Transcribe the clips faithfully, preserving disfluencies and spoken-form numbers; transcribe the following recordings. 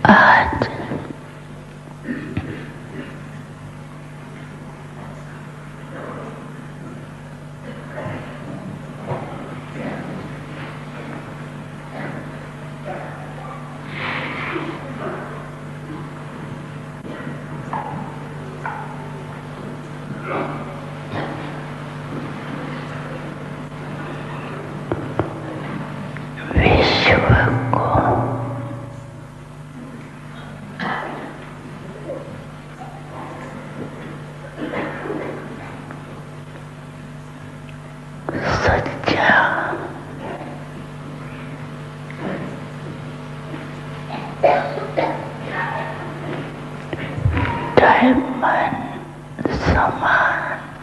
आज विश्व को सच्चा डायमंड समान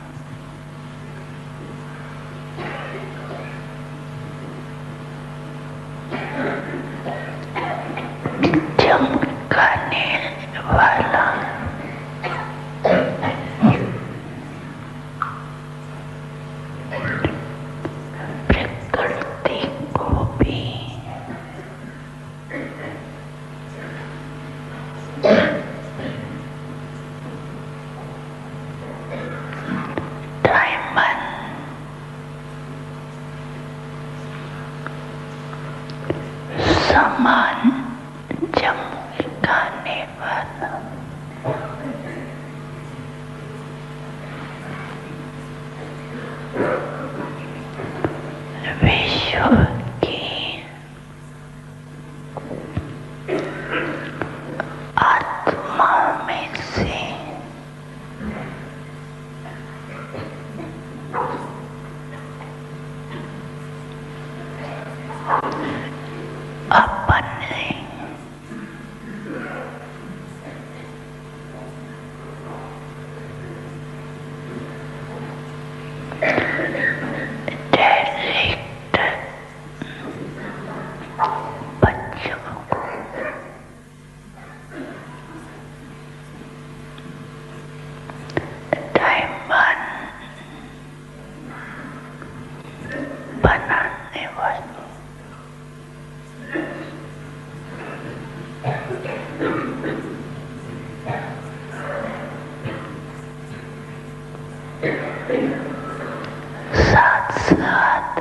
चमकाने वाला प्रकृति को भी डायमंड समान चमकाने वाला विश्व की आत्माओं में से अपने डायरेक्ट बच्चों को डायमंड बनाने वाले साथ साथ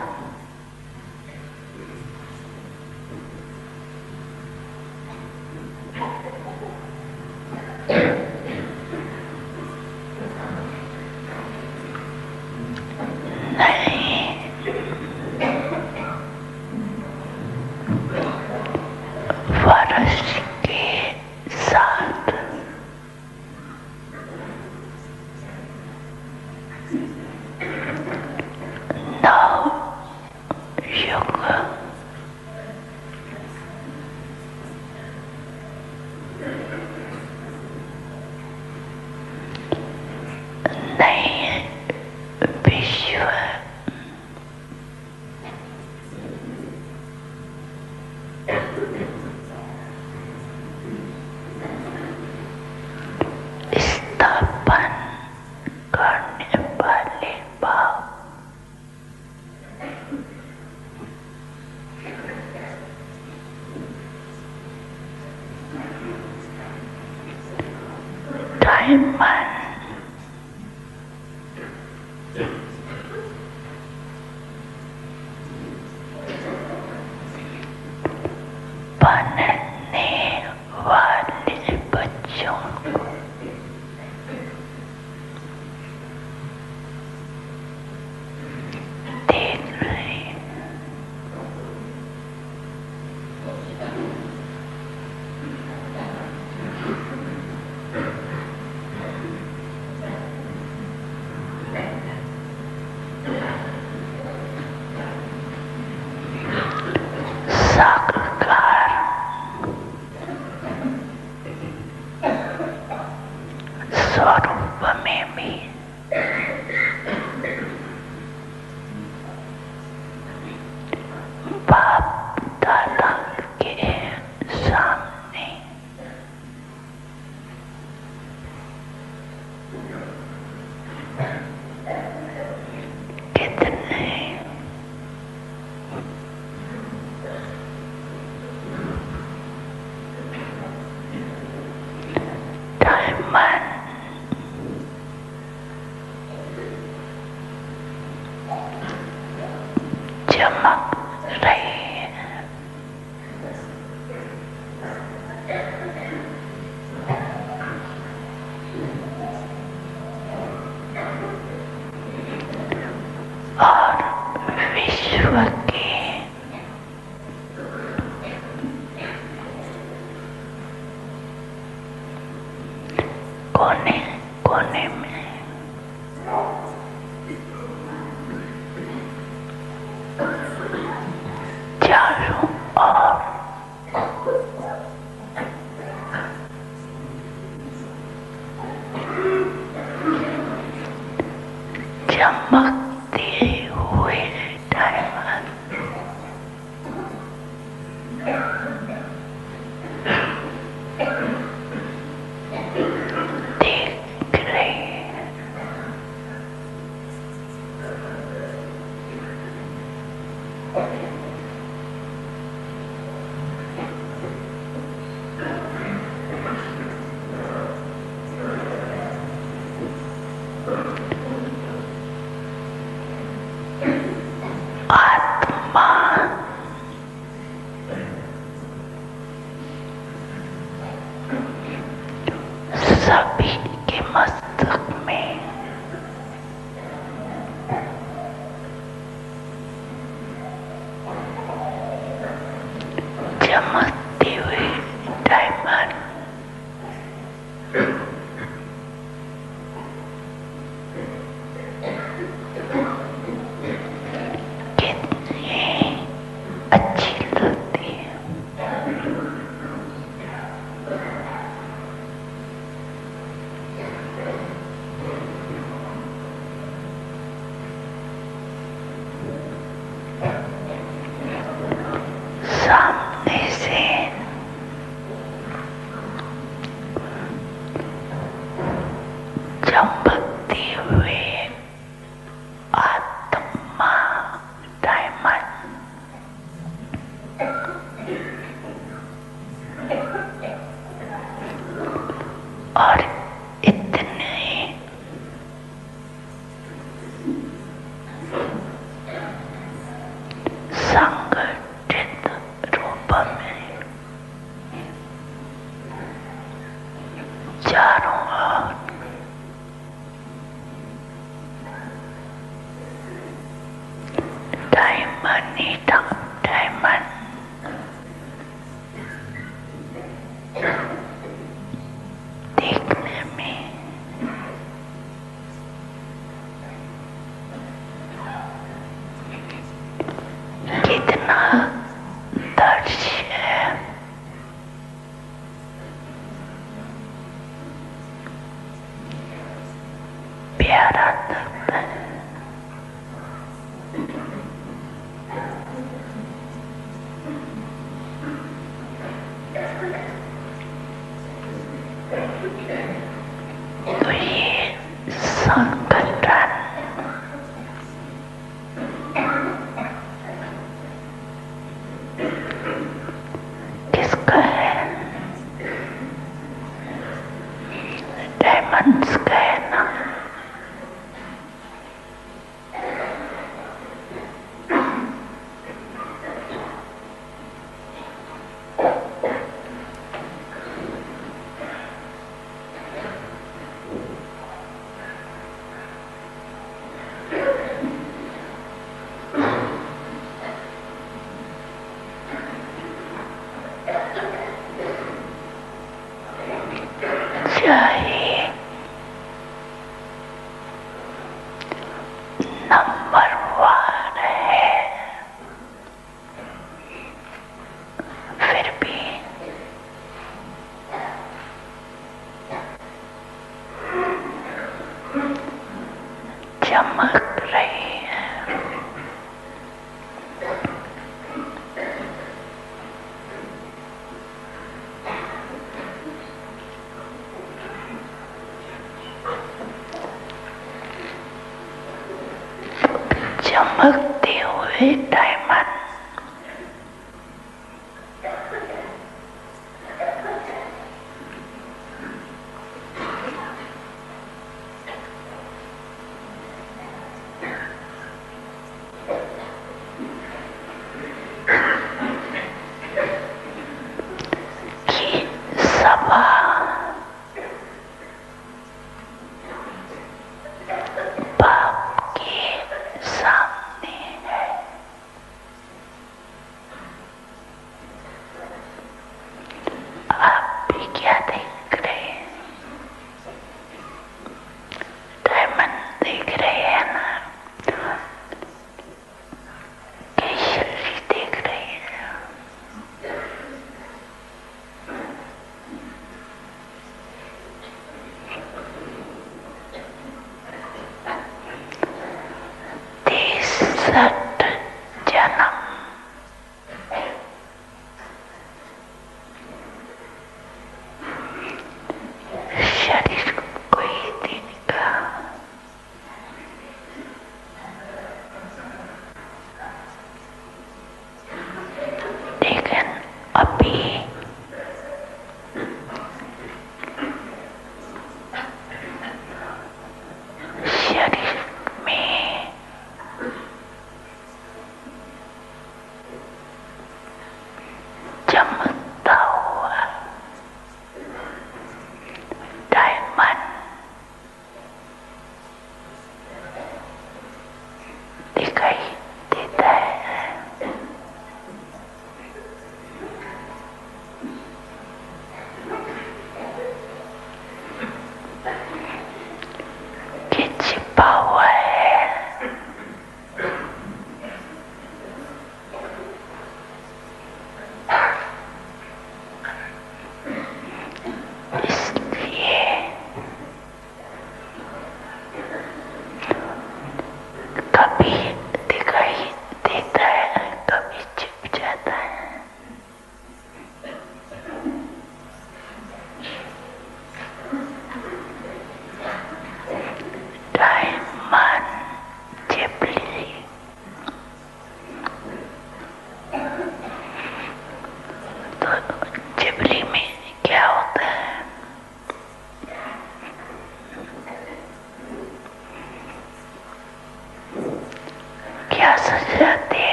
नए वर्ष के साथ नव युग नए विश्व स्थापन करने वाले भाव डायमंड बनने वाले बच्चों को देख रहे हैं। कोने कोने में चारों ओर चमकते हुए डायमंड देख रहे हैं। आत्मा सभी के मस्तक में चमकते हुए डायमंड कितनी अच्छी लगती है। सामने से चमकते हुए आत्मा डायमंड और इतने संगठित रूप में चारों ओर डायमंड ही डायमंड देखने में कितना दृश्य प्यारा लगता है। तो ये संगठन किसका है? डायमंड्स का है ना। चाहे नंबर वन है, फिर भी चमक रही है। चमकते हुए डायमंड की सभा बाप के सामने है। आप भी क्या देख रहे हैं?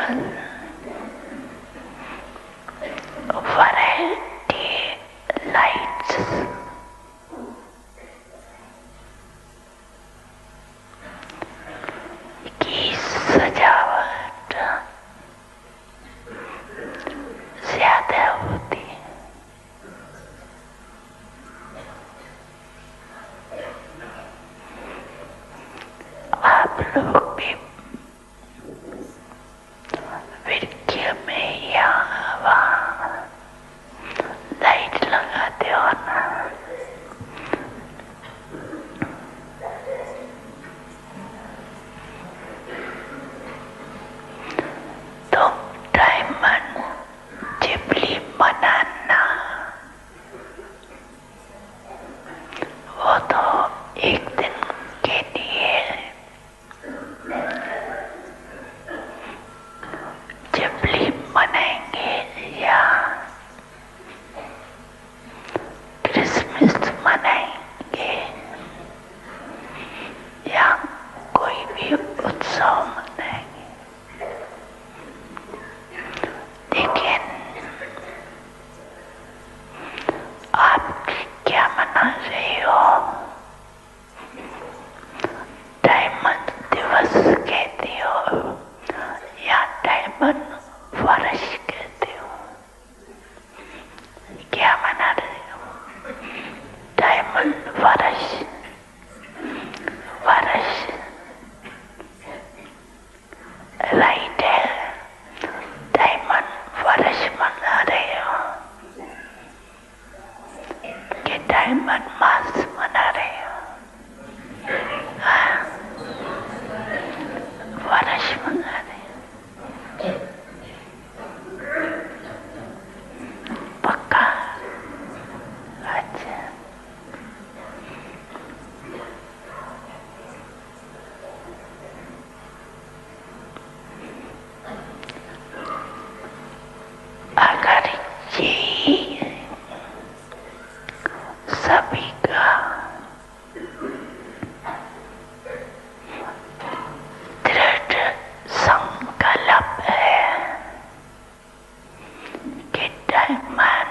multiple variety lights की सजावट ज्यादा होती है। आप लोग भी विरक्य में यहाँ वहाँ लाइट लगाते हो ना, तो डायमंड चिपली बनाना वो तो एक दिन के लिए चिपली बनाएंगे या क्रिसमस मनाएंगे या कोई भी उत्सव मनाएंगे, लेकिन आप क्या मना रहे हो? डायमंड दिवस कहते हो या डायमंड वर्ष कहते हो? क्या मना रहे हो? डायमंड वर्ष वर्ष राइट है, डायमंड वर्ष मना रहे हो कि डायमंड मास मना रहे हो? हाँ, वर्ष मना रहे हो पक्का? अच्छा, अगर ये सभी का दृढ़ संकल्प है कि डायमंड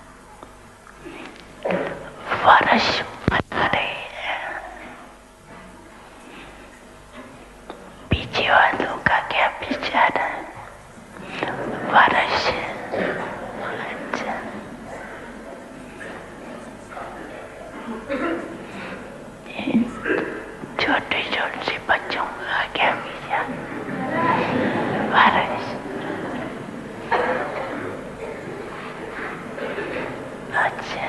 वर्ष मना रहे हैं, पीछे वालों का क्या विचार है? वर्ष अच्छा, छोटे छोटे बच्चों का क्या विचार? वर्ष अच्छा,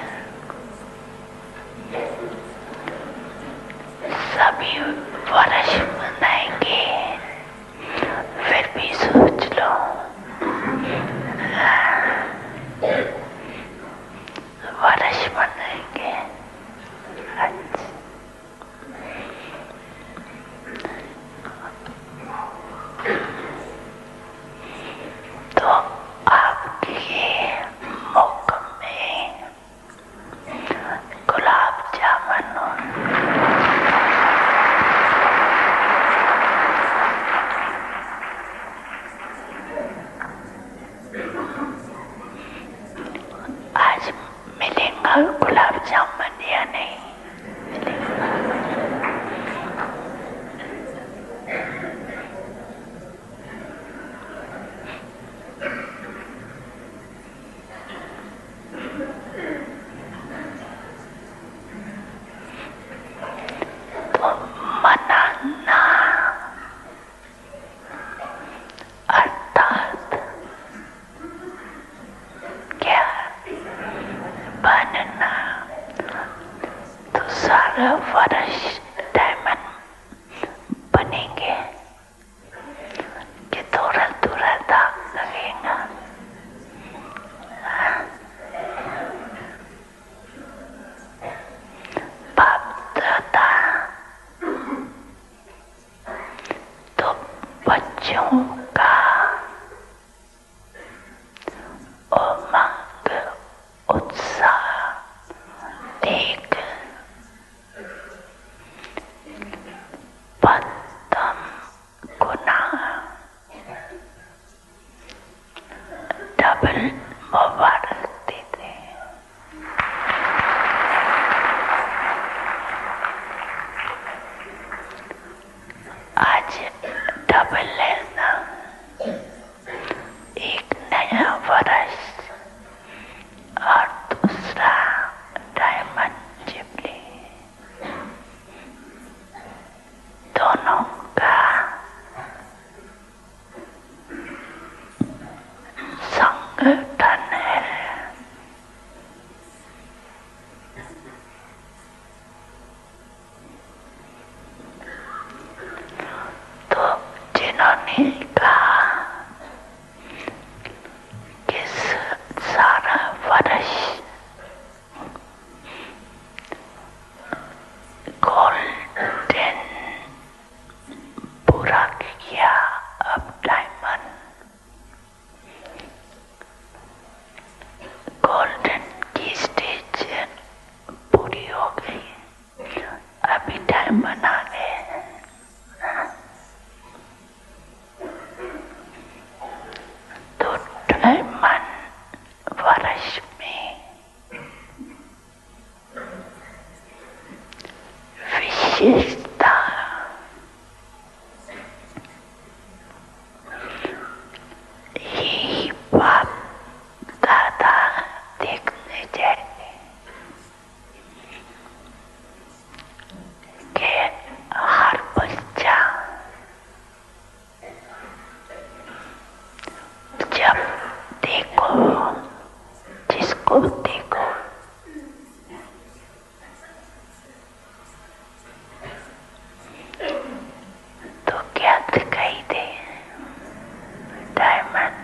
सभी वर्ष मनाएंगे, फिर भी सोच लो वर्ष मनाएंगे। अच्छा, तो आपके मुख में गुलाब जामुन आज मिलेगा गुलाब जामुन या नहीं मिलेगा? तो मनाना अर्थात क्या? बनना। तो सारा वर्ष डायमंड बनेंगे कि थोड़ा थोड़ा दाग लगेगा? बाप दादा तो बच्चों का उमंग उत्साह देख पद्म गुना डबल मुबारक देते हैं। आज डबल लेना, एक नया वर्ष और दूसरा डायमंड जुबली, दोनों का संगठन है। तो जिन्होंने कहा कि सारा वर्ष गोल्डन पूरा किया, अब डायमंड, गोल्डन की स्टेज पूरी हो गई, अभी डायमंड आ गए। तो डायमंड वर्ष में विशेषता यही बाप दादा देखने जाएंगे कि हर बच्चा जब देखो, जिसको देखो, तो क्या दिखाई दे? डायमंड,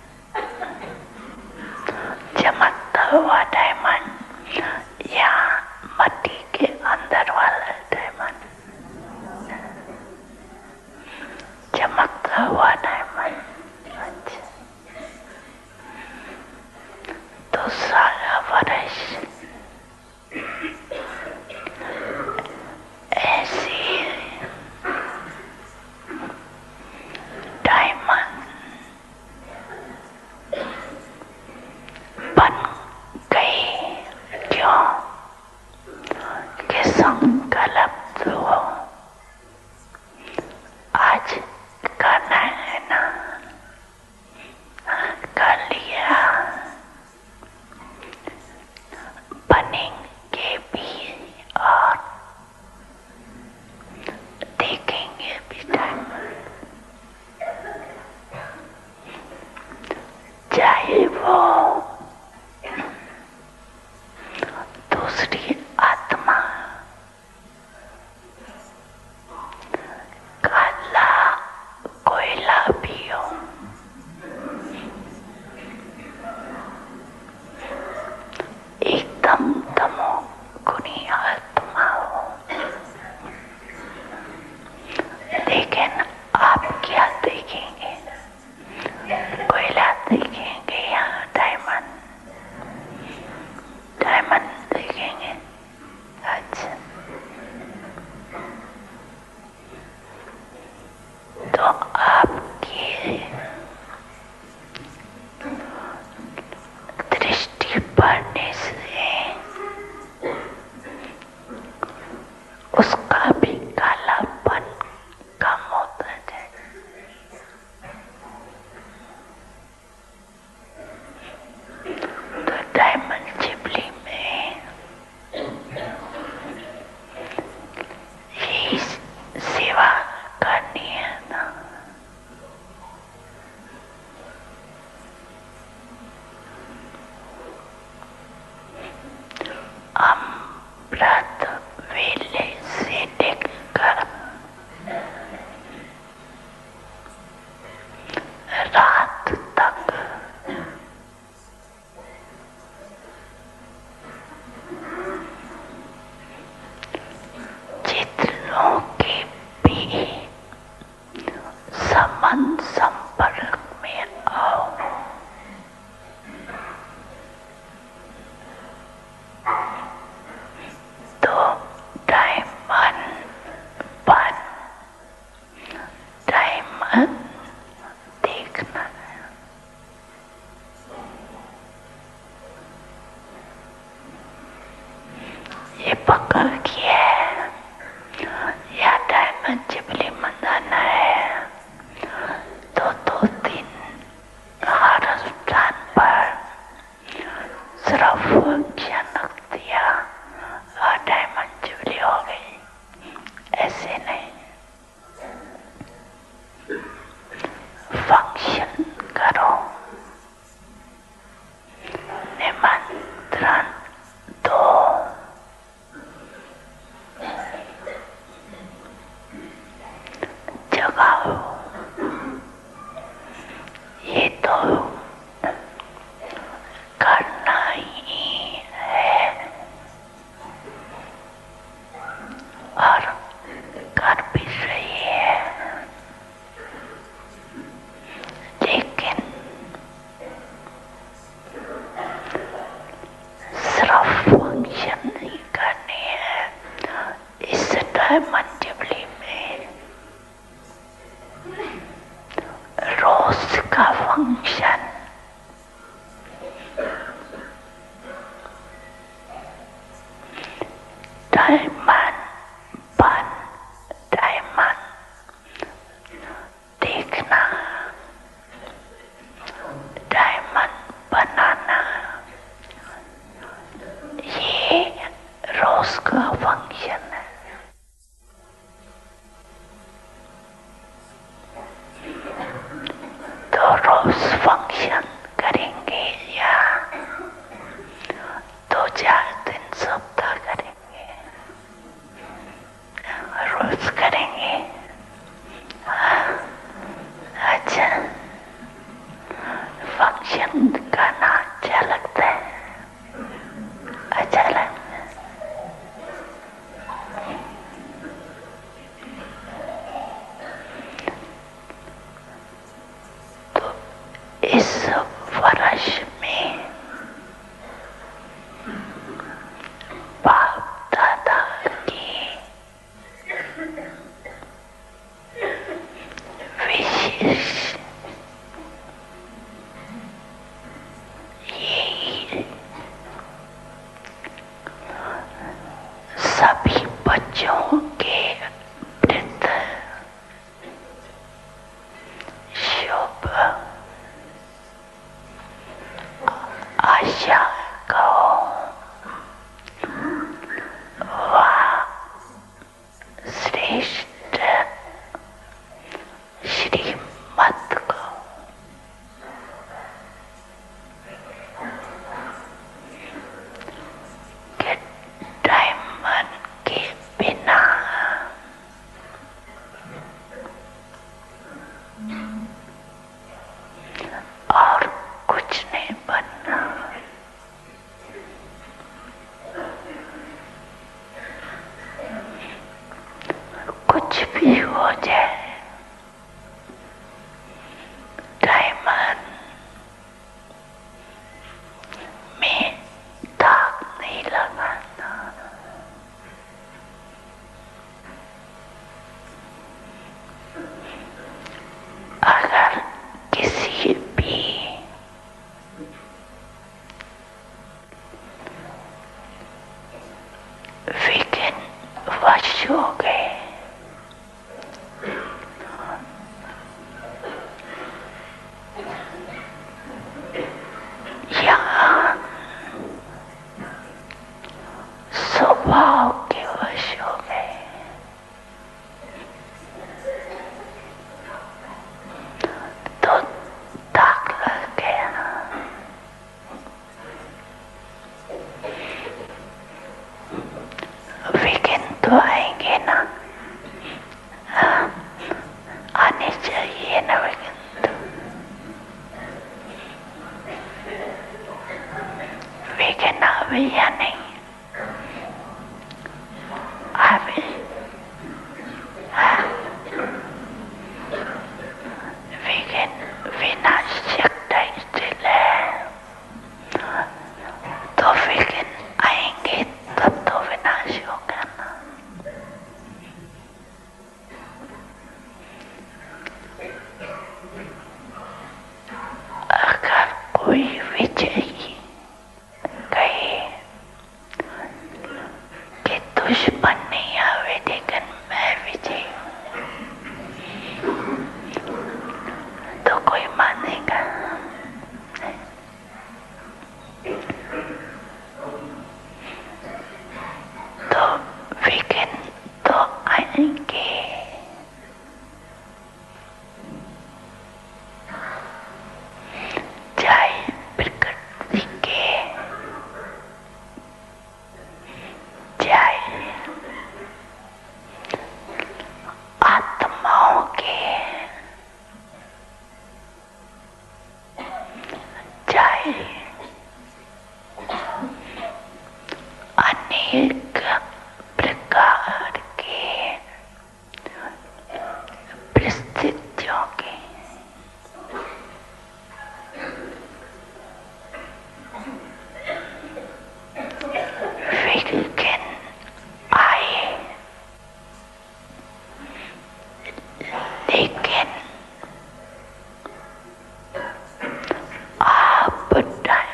चमकता हुआ डायमंड या मट्टी के अंदर वाला डायमंड? चमकता हुआ डायमंड। अच्छा, तो सारा वर्ष ऐसे डायमंड बन गए। क्यों? कि संकल्प तो आज करना है ना, कर लिया, बनेंगे भी और देखेंगे भी डायमंड, चाहे वो दूसरी आत्मा काला कोयला भी हो, एकदम तमो गुनी आत्मा हो, लेकिन आप क्या देखेंगे? कोयला देखेंगे या डायमंड? हाउस फंक्शन करेंगे या दो चार दिन सप्ताह करेंगे, रोज करेंगे? अच्छा, फंक्शन करना अच्छा लगता है? अच्छा लगता है। तो इस वर्ष में बाप दादा की विशेष यही सभी बच्चों के प्रति शुभ आशा को व श्रेष्ठ श्रीमत को के डायमंड के बिना और कुछ नहीं बनना। कुछ भी हो जाए, डायमंड में दाग नहीं लगाना। अगर किसी भी विघ्न वश हो गए या स्वभाव के वश हो गए, तो दाग लग गया। विघ्न तो आएंगे ना, आने चाहिए ना विघ्न। तो विघ्न आवे या नहीं आवे? विघ्न विनाशक दैत्य है, तो विघ्न आएंगे तब तो विनाश होगा ना। अगर कोई विजयी कहे कि दुश्मन नहीं आवे लेकिन मैं विजयी हूँ, तो कोई मानेगा? तो विघ्न तो आएंगे। चाहे प्रकृति के, चाहे आत्माओं के, चाहे अनेक प्रकार के परिस्थितियों के, विघ्न आए, लेकिन आप डायमंड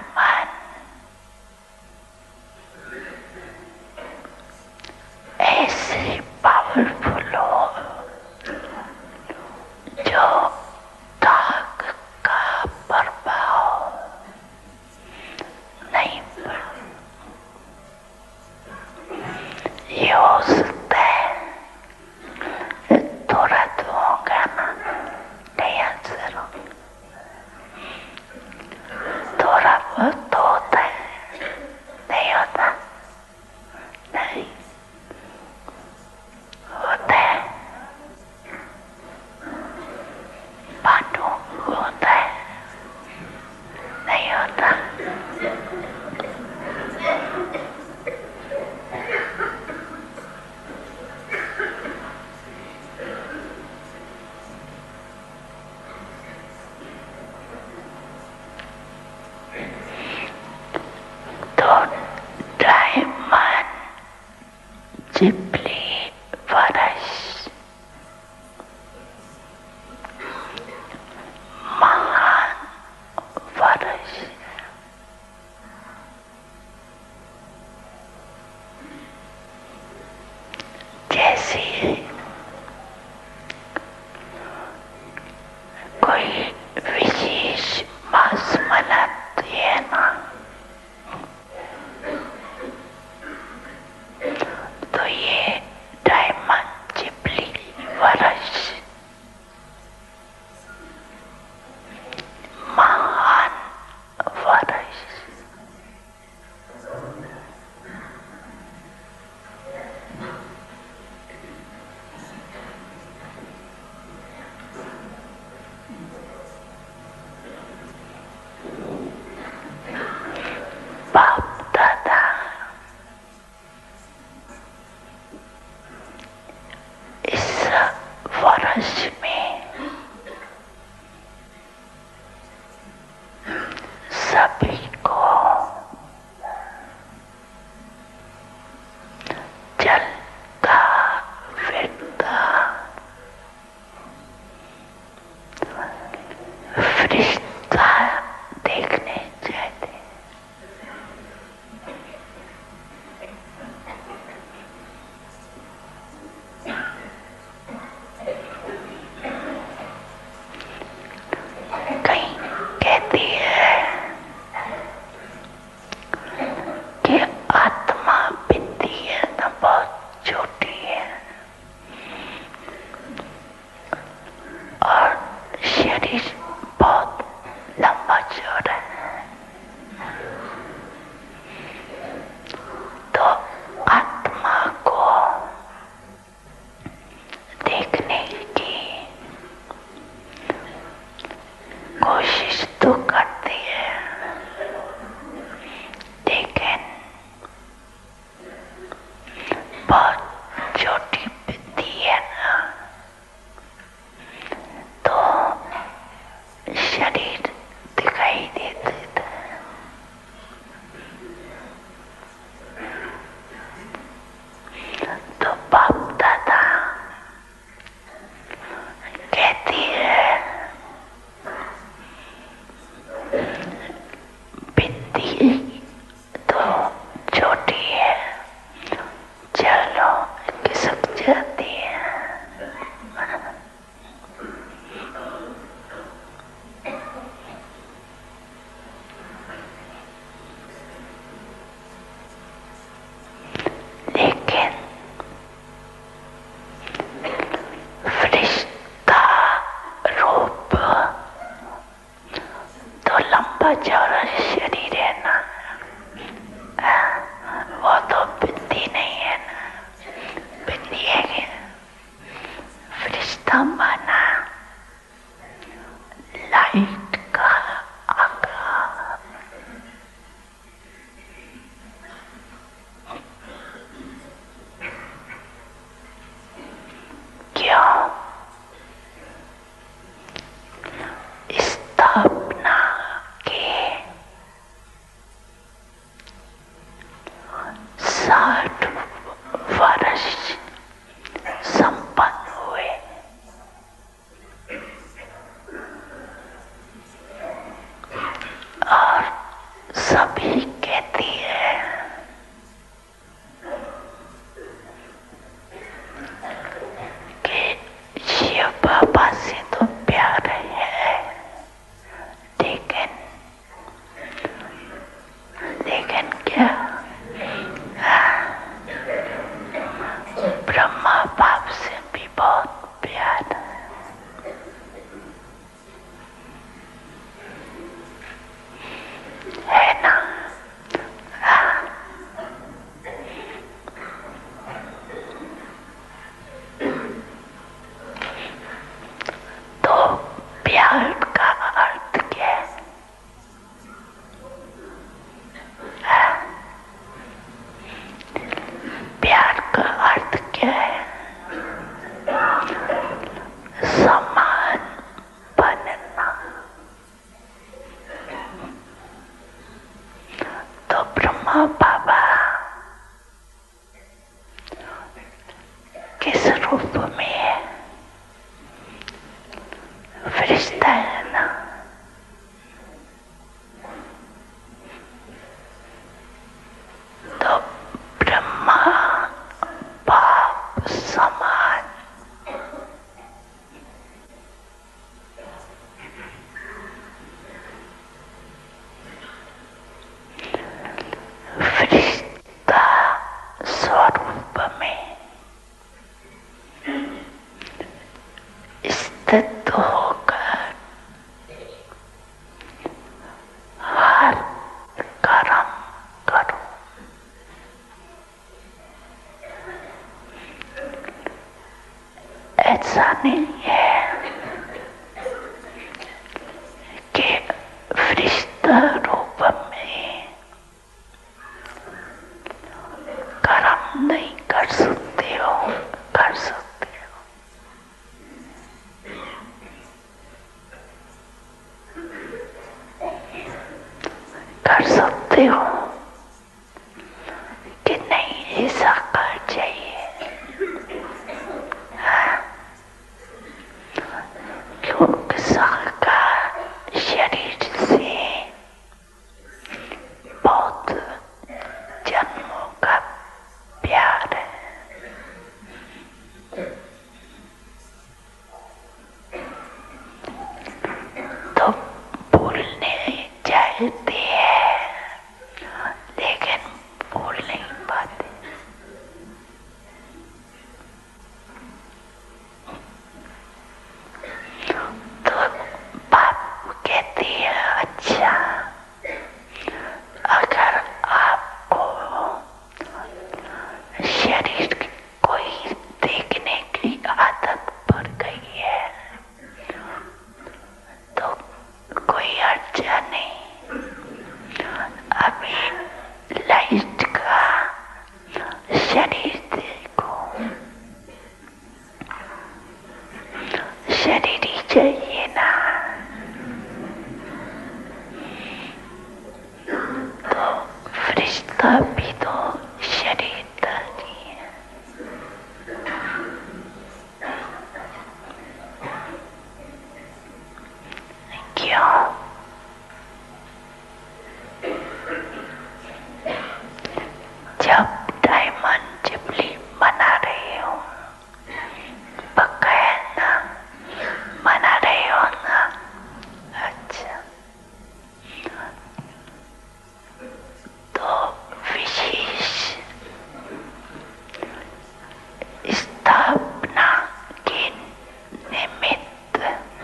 विशेष मास मनाते हैं ना, तो ये डायमंड जुबली वर्ष महान वर्ष बाप दादा इस वर्ष में सभी को चलता फिरता फरिश्ता देखने चाहते। कहीं कहती है कि आत्मा बिंदी है ना, बहुत छोटी है और शरीर बहुत लंबा चौड़ा है। तो आत्मा को देखने की कोशिश तो करती है, लेकिन बहुत छोटी बुद्धि है ना, तो शरीर दिखाई देता है। तो बाप दादा कहती है बिंदी तो छोटी है, चलो खिसक जाती है। लेकिन फरिश्ता रूप तो लंबा चौड़ा शरीर है ना, वो तो बिंदी नहीं है ना, बिंदी है कि फरिश्ता माना लाइट का आकार। क्यों? स्थापना के साठ वर्ष संपन्न हुए। नहीं है कि फरिश्ता रूप में कर्म नहीं कर सकते हो, कर सकते हो। कर सकते हो कि नहीं ऐसा कर चाहिए, क्योंकि सबका शरीर से बहुत जन्मों का प्यार है। तो भूलने चाहते हैं लेकिन भूल नहीं पाते। तो बाप कहते हैं अच्छा अगर आपको शरीर की कोई देखने की आदत पड़ गई है तो कोई अर्जा नहीं, अभी लाइट का शरीर देखो, शरीर ही चाहिए ना। तो फरिश्ता भी तो शरीरदारी है। क्यों? जब डायमंड जुबली मना रहे हो, पक्का है ना? मना रहे हो ना? अच्छा, तो विशेष स्थापना के निमित्त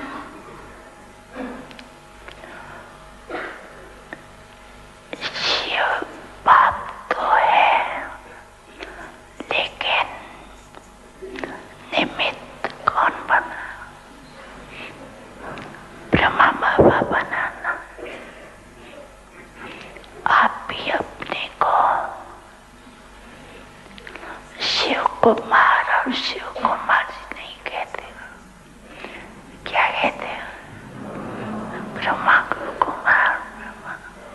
शिव बाप तो है, लेकिन निमित्त कौन बना? ब्रह्मा बाबा बनाना। आप भी अपने को शिव कुमार और शिव कुमारी नहीं कहते, क्या कहते हो? ब्रह्मा को कुमार ब्रह्मा।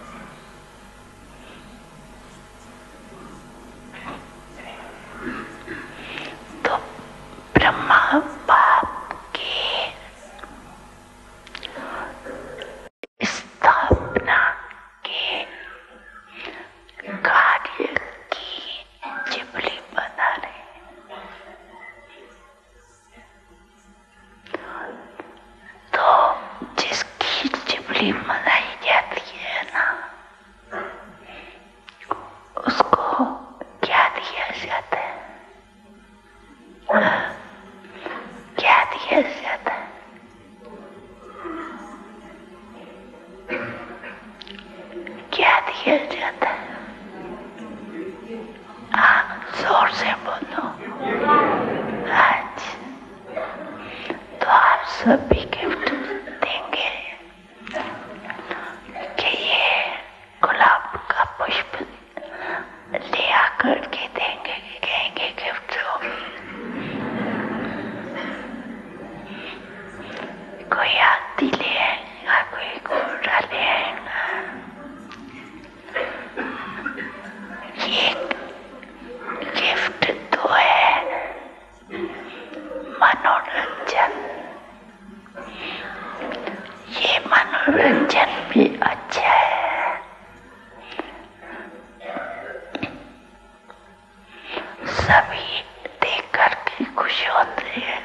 तो ब्रह्मा बाप के स्थापना के कार्य की जुबली बना रहे। तो जिसकी जुबली मनाई जाती है ना, उसको क्या दिया जाता है? क्या दिया जाता है? क्या दिया जाता है? हाँ, जोर से बोलो। आज तो आप सभी गिफ्ट देंगे कि ये गुलाब का पुष्प ले आकर के देंगे, कहेंगे गिफ्ट होगी। कोई हाथी ले आएगा, कोई घोड़ा ले आएगा। ये गिफ्ट तो है मनोरंजन। ये मनोरंजन भी अच्छा है। सभी देख कर के खुश होते हैं।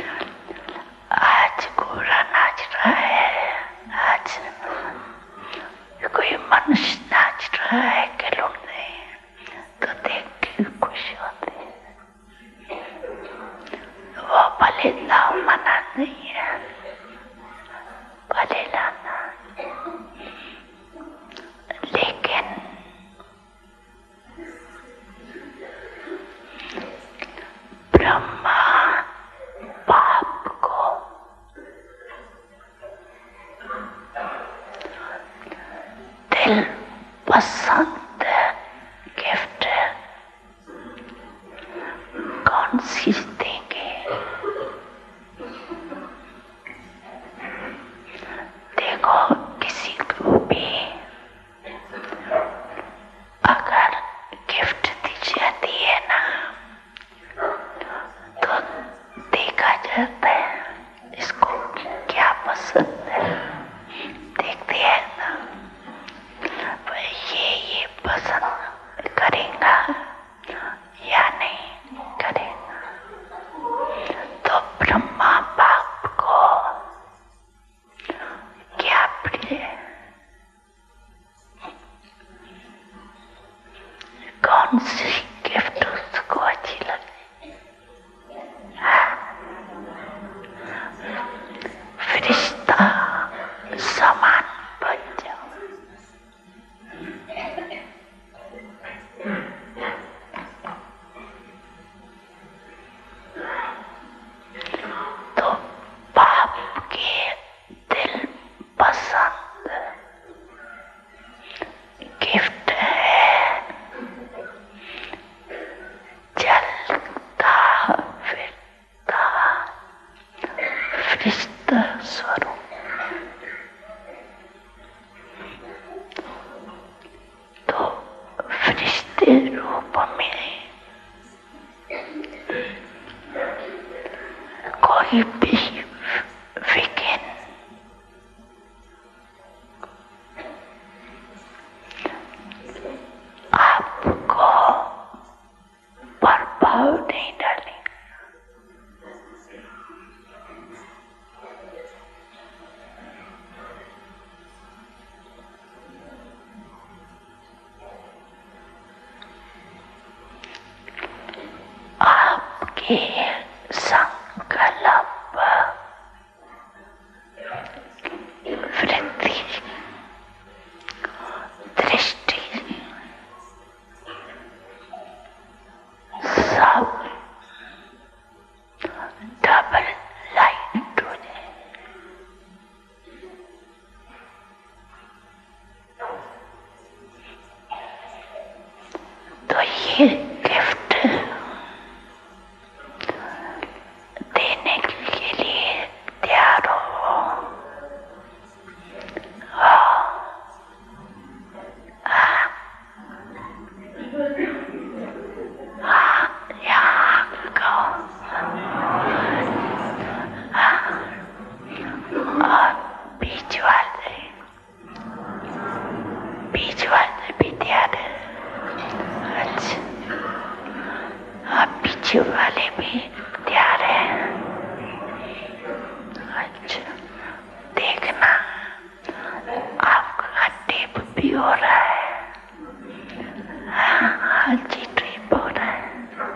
आज घोड़ा नाच रहा है, आज कोई मनुष्य नाच रहा है खिलौने, तो देख के खुश होते हैं। वो भले लाओ, मना नहीं है, भले लाना, लेकिन ब्रह्मा बाप दिल पसंद गिफ्ट कौन सी देंगे? देखो, किसी को भी अगर गिफ्ट दी जाती है ना, तो देखा जाता है इसको क्या पसंद है, देखते हैं ना। ये ये पसंद करेगा या नहीं करेगा। तो ब्रह्मा बाप को क्या प्रिय, कौन सी गिफ्ट उसको अच्छी लगी? फरिश्ता समान बन जाओ। तो बाप के दिल पसंद गिफ्ट है चलता फिरता फरिश्ता स्वरूप। तो फरिश्ते रूप में कोई भी विघ्न आपको प्रभाव नहीं डालेंगे। आपके संकल्प वृत्ति दृष्टि सब डबल लाइट हो जाए। तो ये गिफ्ट देने के लिए तैयार हो। हाँ, हाँ, हाँ, यहाँ गाओ। हाँ, और बीच वाले बीच वाले भी तैयार है। अच्छा, हाँ, पीछे वाले भी तैयार है। अच्छा, देखना आपका टेप भी हो रहा है। हाँ, हाँ जी, टेप हो रहा है।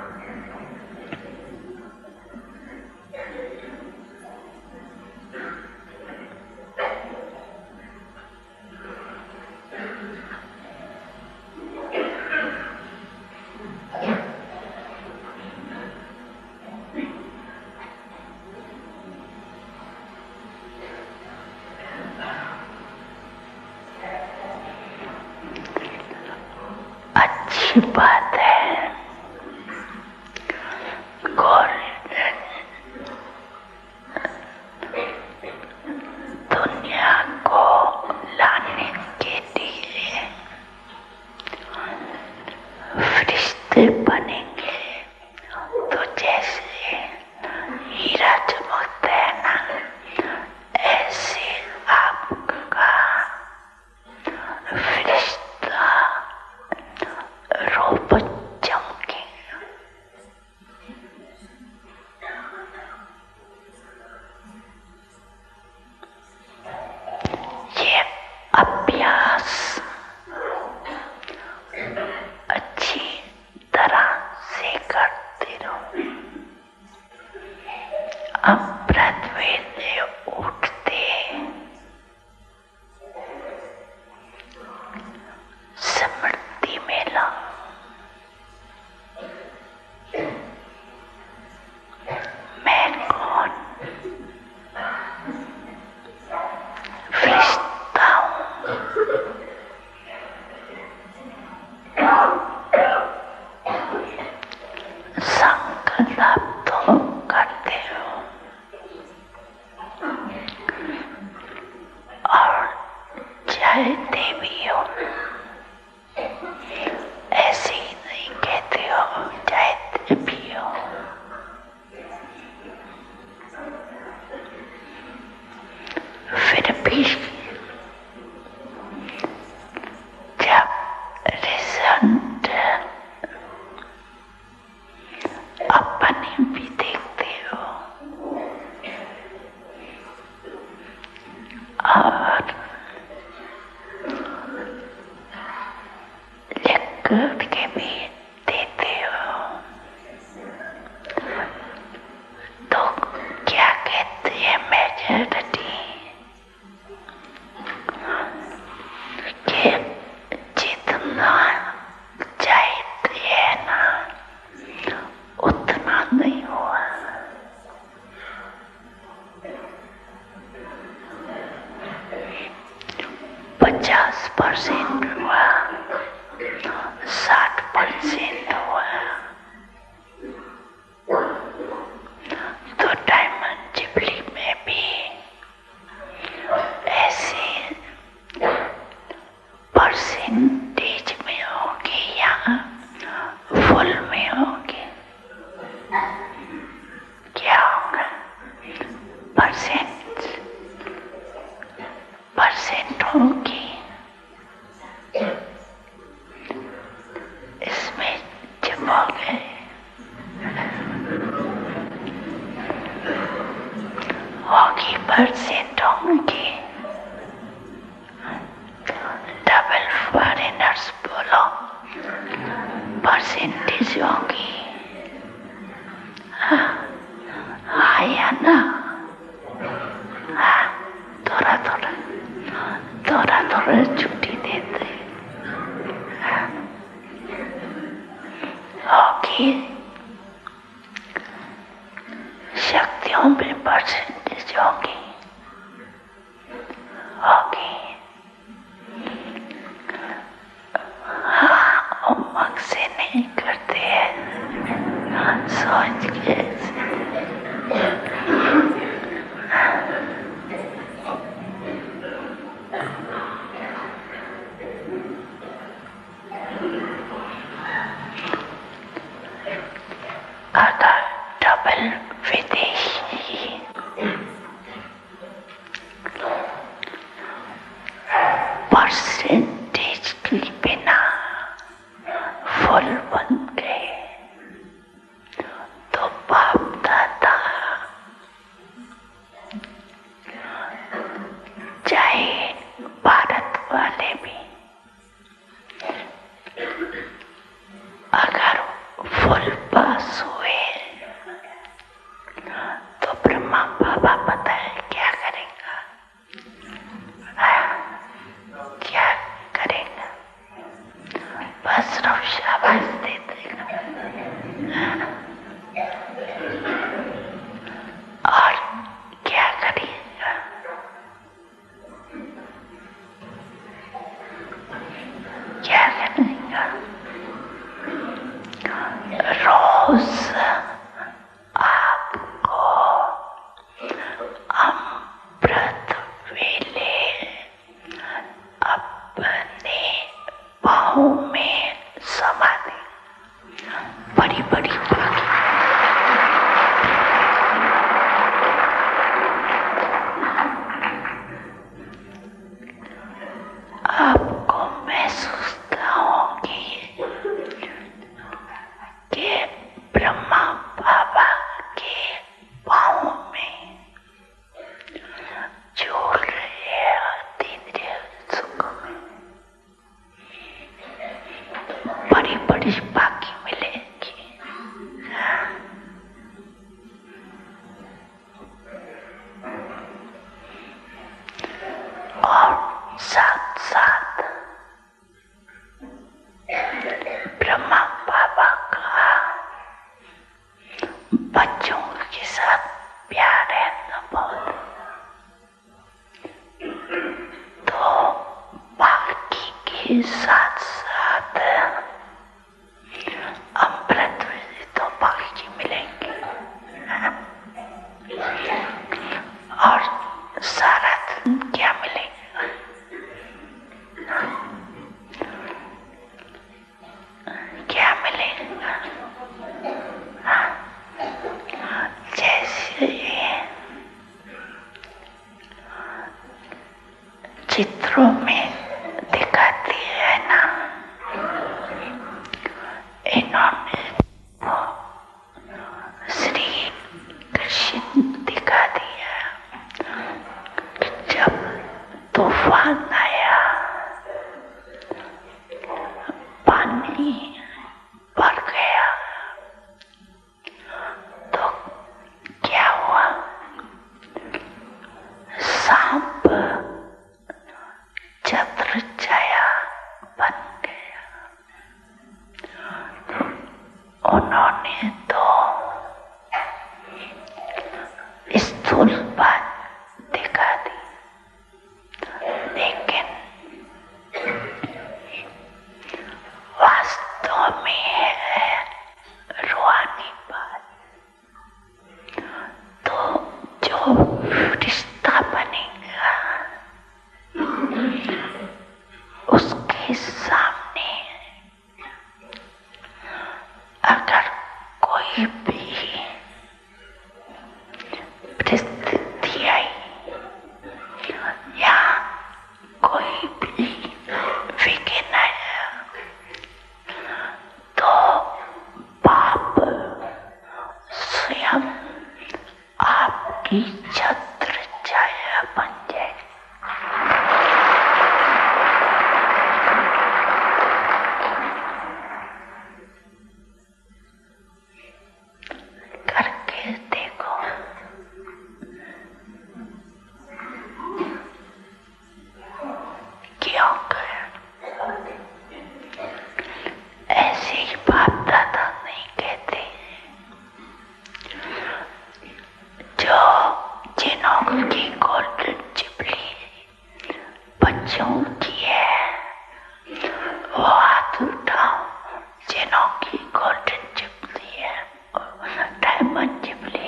अच्छी बात है। गोल्डन दुनिया को लाने के लिए फरिश्ते बनेंगे। तो जैसे हीरा चमकता है ना, ऐसे आपका फरिश्ता रूप चाहे देवी हो, ऐसे ही नहीं कहते हो चाहे देवी हो। फिर भी जब रिजल्ट अपने भी देखते हो और लिख के भी देते हो, तो क्या कहते हैं मेजॉरिटी कि जितना चाहते हैं ना उतना नहीं हुआ। पचास परसेंट हुआ, साठ परसेंट हुआ, तो डायमंड जुबली में भी ऐसे परसेंटेज में होगी या फुल में होगी? क्या होगा? परसेंट परसेंट होगी। इसमें जब हो गए होगी परसेंट होंगी। डबल फॉरेनर्स बोलो परसेंटेज होगी। हाँ या ना? हाँ, थोड़ा थोड़ा थोड़ा थोड़ा छुट्टी देते होगी। शक्तियों में परसेंटेज होगी होगी। हाँ, उमंग से नहीं करते हैं, सोच के अगर डबल विदेशी परसेंटेज के बिना फुल बन गए तो बाप दादा चाहे भारत वाले भी अगर फुल पास हुए तो ब्रह्मा बाबा पता है क्या करेगा? क्या करेगा? बस रब शाबाश दे देगा और क्या करेगा? क्या करेगा? रोज आपको अमृत वेले अपने पाँव में समाधि बड़ी बड़ी आपको महसूस होगी कि ब्रह्मा बाबा के पाँव में झूल रहे हैं तीन सुख में। बड़ी बड़ी बाकी मिलेगी। और साथ साथ ब्रह्मा बाबा का बच्चों के साथ प्यार है ना बहुत, तो बाकी के साथ साथ अमृत तो बाकी मिलेंगे और सारा दिन क्या मिलेगा? चित्रों में दिखाती है ना, इन्होंने श्री कृष्ण दिखा दिया। जब तूफान आया, पानी भर गया, तो क्या हुआ? सांप छत्र छाया बन गया। उन्होंने तो स्थूल बात दिखा दी, लेकिन वास्तव में है रूहानी बात। तो जो रिश्ता बनेगा उसके सामने अगर कोई भी परिस्थिति आई या कोई भी विघ्न आया, तो पाप स्वयं आपकी छत्र छाया बन जाए। करके देखो। क्यों कर? ऐसे ही बाप दादा नहीं कहते। जो जिन्हों की गोल्डन जुबली बच्चों की है, वो हाथ उठाओ। जिन्हों की गोल्डन जुबली है, डायमंड जुबली,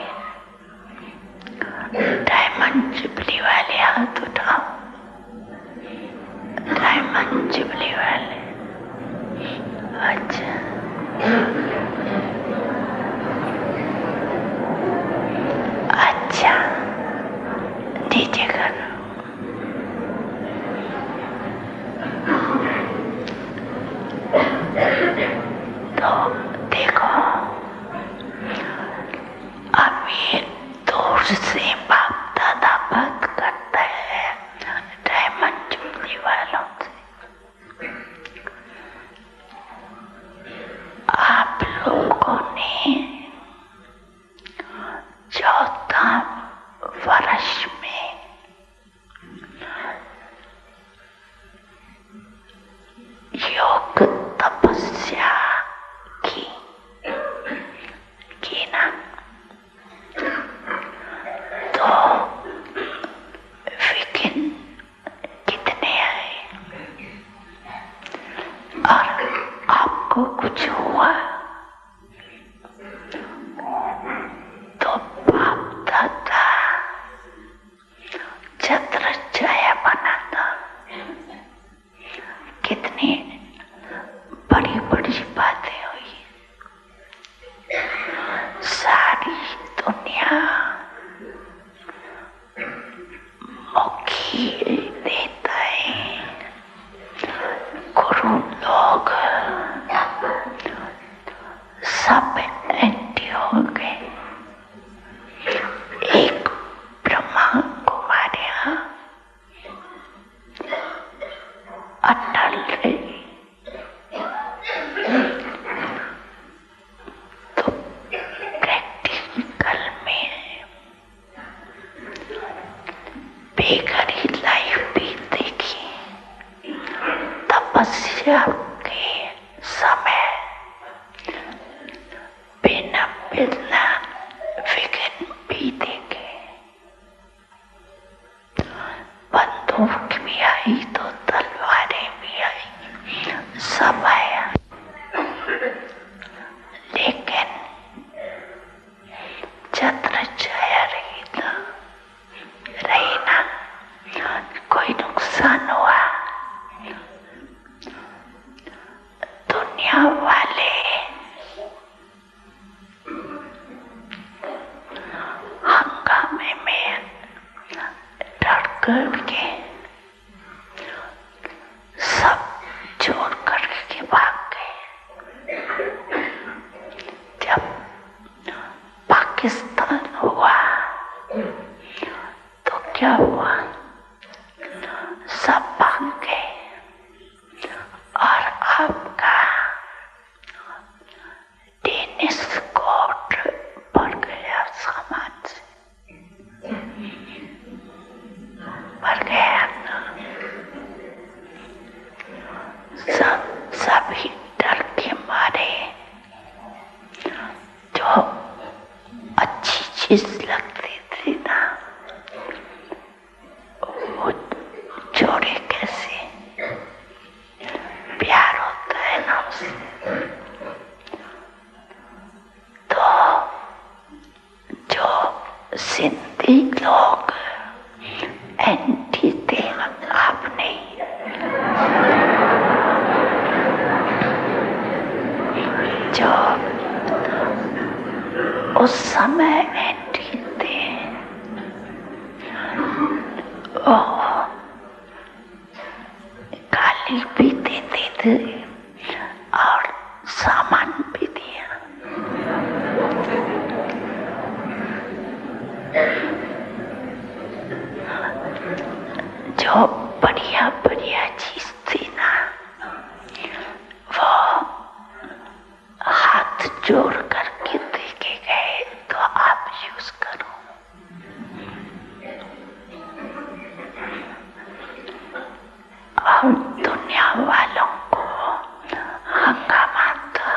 डायमंड जुबली वाले हाथ उठाओ। डायमंड जुबली वाले। अच्छा, अच्छा, नीचे करो। तो देखो, अब ये दूर से बाप दादा बात करता है डायमंड जुबली वालों से। आप लोगों ने चौथा वर्ष में योग तपस्या की की ना, तो विघ्न कितने आए? और आपको कुछ हुआ तो बाप दादा छत्र छाया बनाता। कितनी बड़ी बड़ी बातें हुई। सारी दुनिया मुखी देता है। गुरु लोग सब एंटी हो गए। एक ब्रह्मा कुमार यहाँ अटल रही। तो प्रैक्टिकल में बेघरी लाइफ भी देखी। तपस्या के समय बिना बिना विघ्न भी देखे। बंदूक भी आई तो तलवारें भी आई, सब आया, लेकिन छत्र छाया रही ना, रही ना। कोई नुकसान हुआ समय नहीं थे और गाली भी देते थे और सामान भी दिया। जो बढ़िया बढ़िया चीज थी ना वो हाथ जोड़ करके देखे गए तो आप यूज करो। और दुनिया वालों को हंगामा था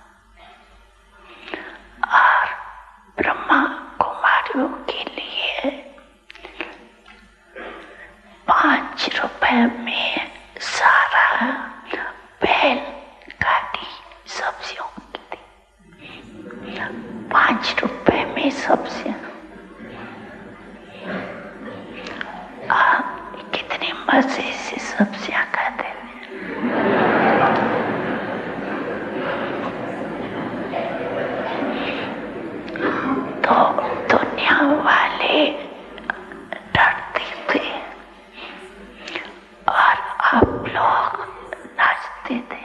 और ब्रह्मा कुमारियों के लिए पांच रुपए में सारा बैल गाड़ी सब्जियों की थी। पांच रुपए में सब्जियां कितने मजे से सब्जियां खाते थे। तो दुनिया वाले डरते थे और आप लोग नाचते थे।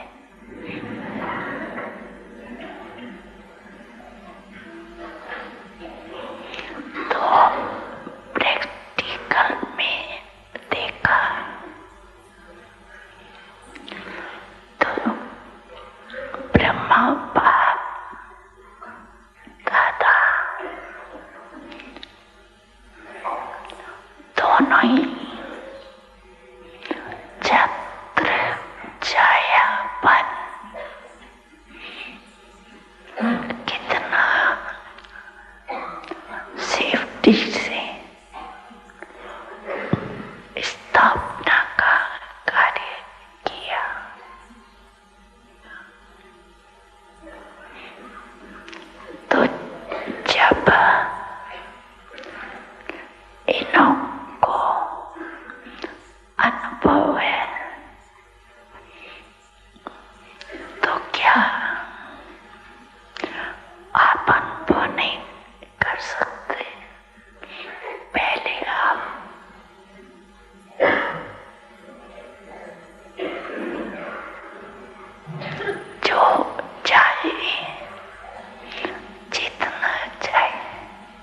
तो प्रैक्टिकल में देखा तो ब्रह्मा बाप दादा दोनों ही छत्र छायापन कितना सेफ्टी से स्थापना का कार्य किया। तो जब इन्हों को अनुभव है तो क्या आप अनुभव नहीं कर सकते? पहले आप जो चाहिए जितना चाहिए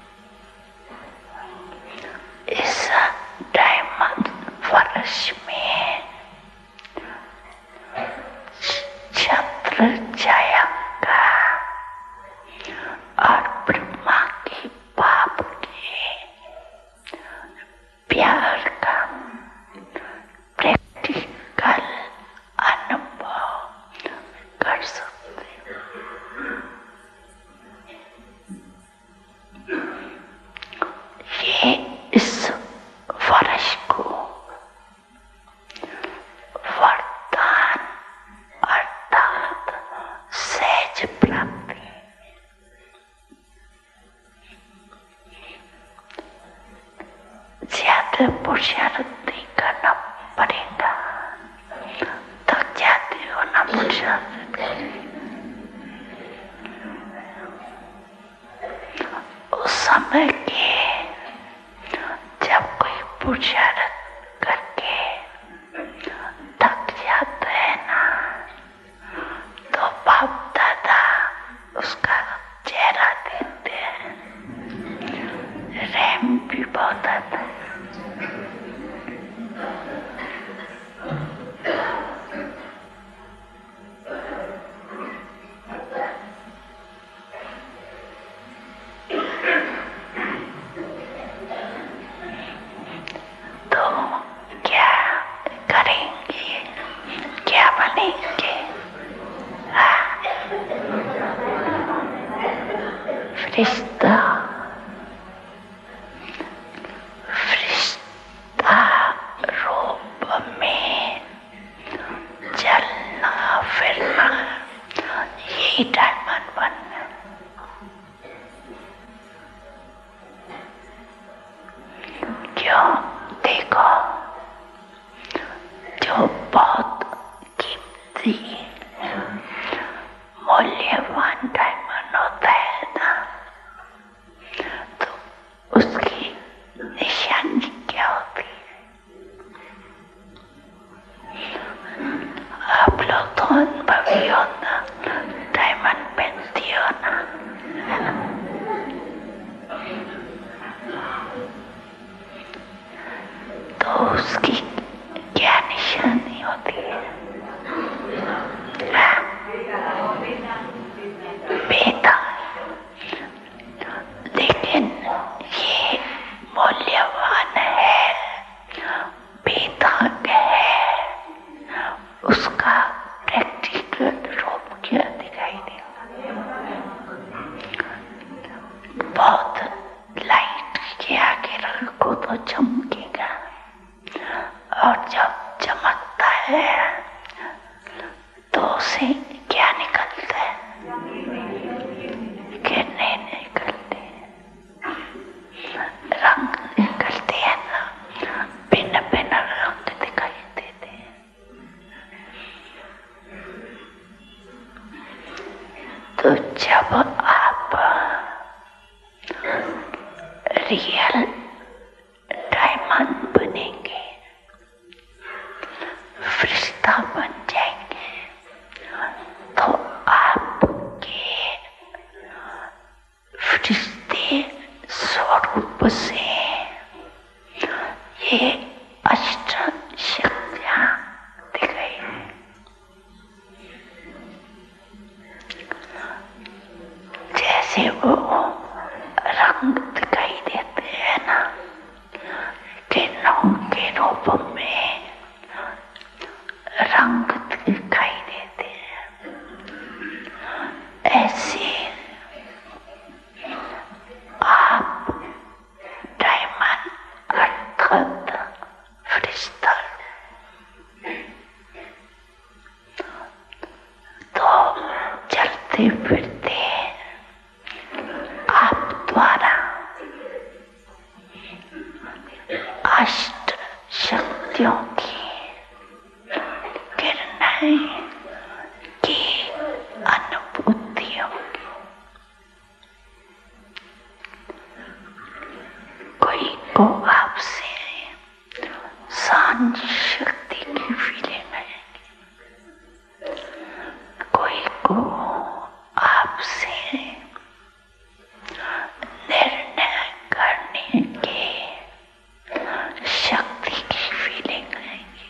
इस डायमंड फर्श में छत्र छाया का और ब्रह्मा के बाप के प्यार का प्रैक्टिकल अनुभव कर सकते हैं। ये इस फर्श को वरदान अर्थात सहज प्राप्ति ज्यादा पुरुषार्थ नहीं करना पड़ेगा। थक जाते हो ना पुरुषार्थ। उस समय के जब कोई पुरुषार्थ करके थक जाता है ना तो बाप दादा उसका चेहरा देखते हैं। रहम भी बहुत आता है। तो क्या करेंगे? क्या बनेंगे? फरिश्ता फरिश्ता रूप में चलना फिरना यही डायमंड बनना। क्यों? देखो जो बहुत कीमती मूल्यवान डायमंड होता है ना उसका प्रैक्टिकल रूप क्या दिखाई देगा। बहुत लाइट के आगे रखो तो चमकेगा, और जब चमकता है तो उसे क्या निकलता है, किरणें निकलती हैं, रंग निकलते हैं ना, भिन्न भिन्न रंग दिखाई देते हैं। तो जब आप रियल डायमंड बनेंगे, फरिश्ता बन जाएंगे, तो आपके फरिश्ते स्वरूप से ये अष्ट शक्तियां दिखाई। जैसे वो रंग दिखाई देते हैं ना, किरणों के रूप में रंग दिखाई देते हैं, ऐसे आप डायमंड अर्थात फरिश्ता तो चलते फिरते आप द्वारा अष्ट शक्तियों की किरणें की अनुभूति होगी। कोई को आपसे सहन शक्ति की फीलिंग आएगी, कोई को आपसे निर्णय करने की शक्ति की फीलिंग आएगी,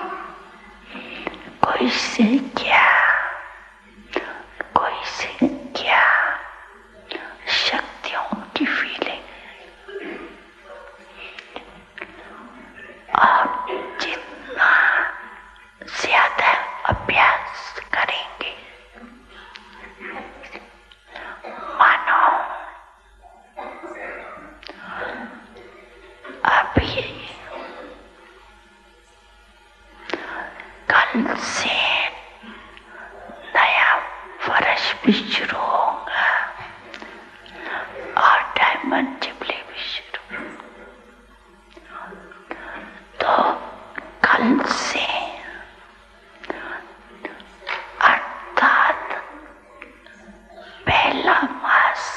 कोई से क्या कोई से क्या शक्तियों की फीलिंग। और जितना ज्यादा अभ्यास करेंगे, मानो अभी कल से नया वर्ष भी शुरू होगा और डायमंड जुबली भी शुरू। तो कल से अर्थात पहला मास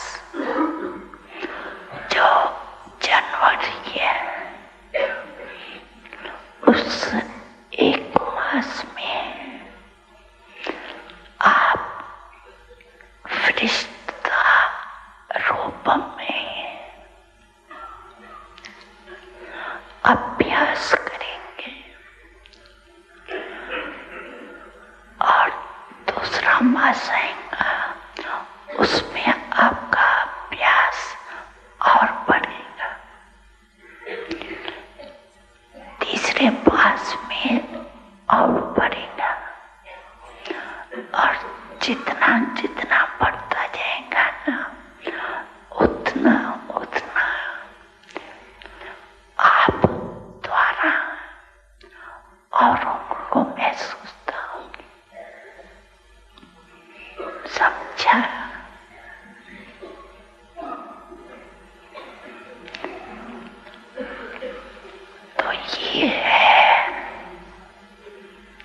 जो जनवरी है, उस एक मास में आप फरिश्ता रूप में अभ्यास करेंगे, और दूसरा मास आएगा, उसमें आपका अभ्यास और बढ़ेगा। तीसरे मास में और बढ़ेगा, और जितना जितना बढ़ता जाएगा ना, उतना उतना आप द्वारा औरों को महसूस होंगे। समझा? तो ये है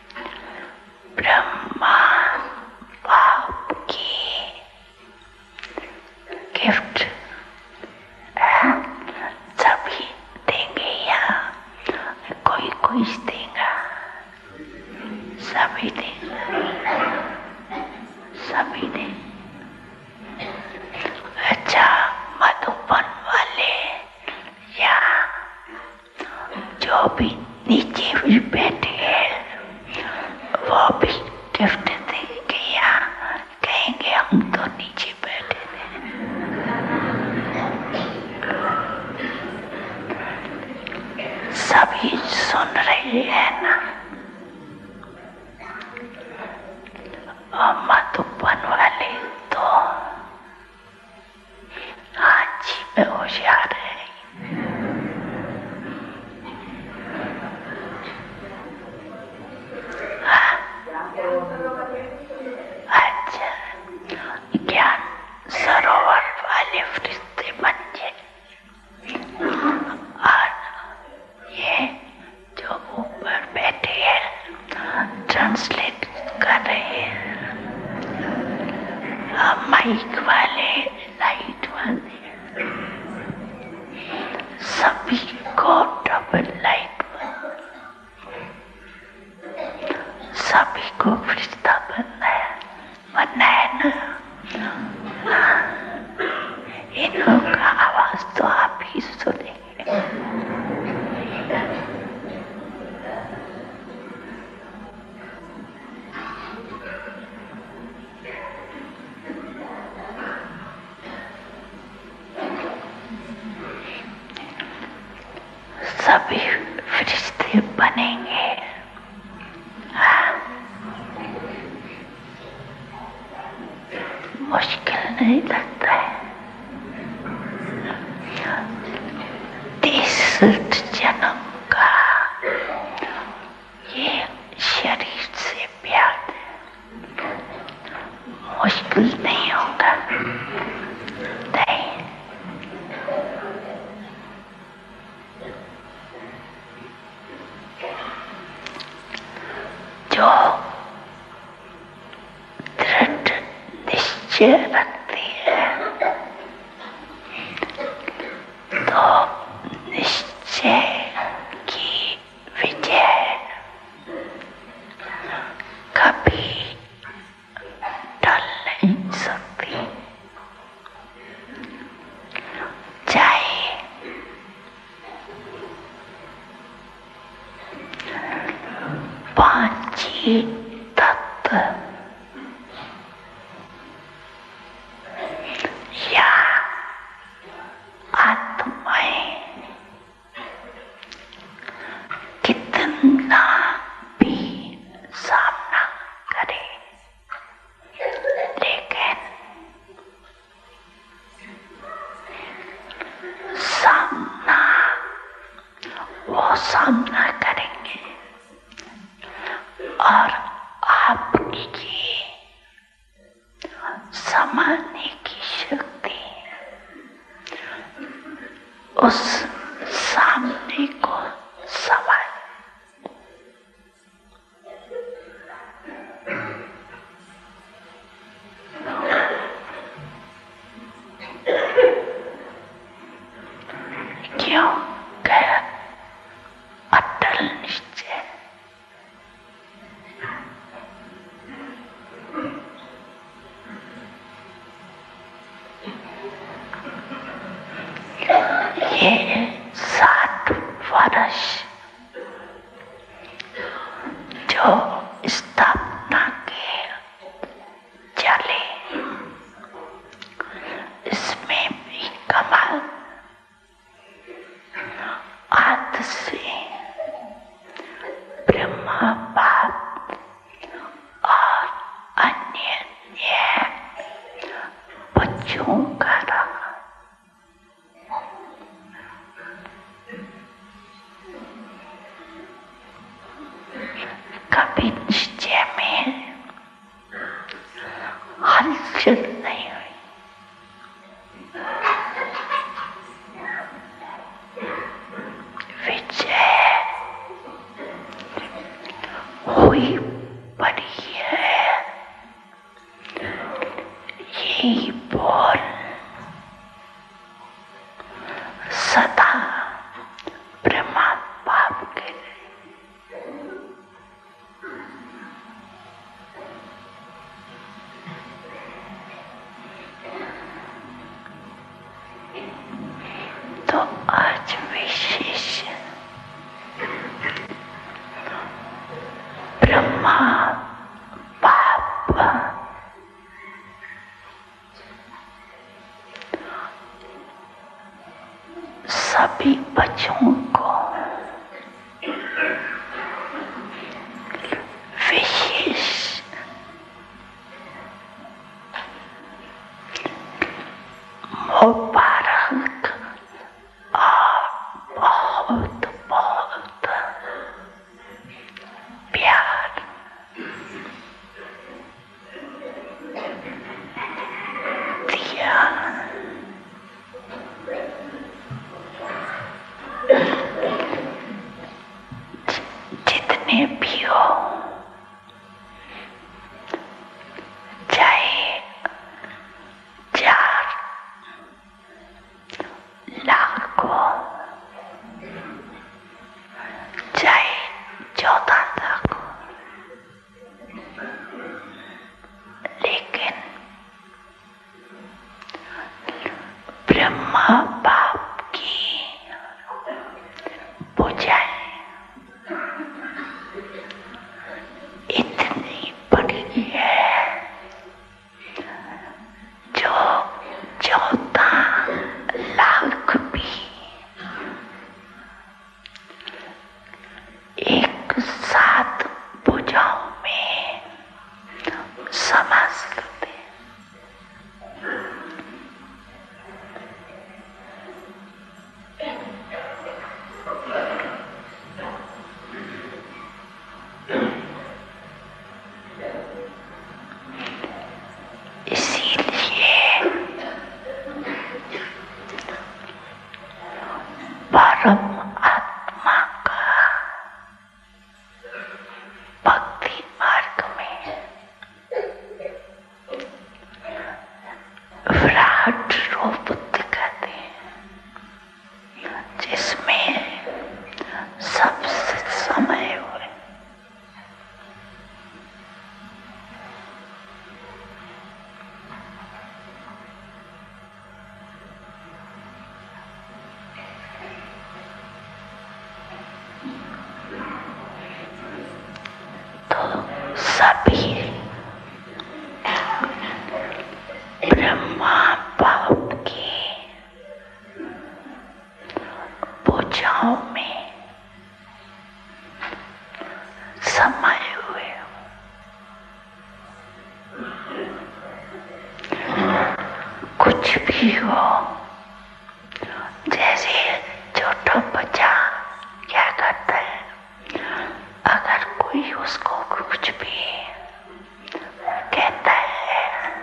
सभी को फरिश्ता बनाया बनाया ना। इन्हों का आवाज तो आप ही सुनेंगे। सभी फरिश्ते बनेंगे। मुश्किल नहीं लगता है। तिरसठ जन्म का ये शरीर से प्यार मुश्किल नहीं होगा। नहीं, जो दृढ़ निश्चय रखती है तो निश्चय की विजय कभी टल नहीं सकती। चाहे पांच ही तत्व या आत्माएं कितना भी सामना करे, लेकिन सामना वो सामना करेंगे और आपकी समाने की शक्ति उस सामने को सवाल क्यों गया अटल निश्चय। ये साठ वर्ष जो स्थापना के चले, इसमें भी कमाल आद से ब्रह्मा बाप और अन्य अन्य बच्चों का रहा। कभी निश्चय में हलचल नहीं हुई। विजय हुई पड़ी है। यही बोल सदा ब्रह्मा बाप के तो आज विशेष ब्रह्मा कुछ भी कहता है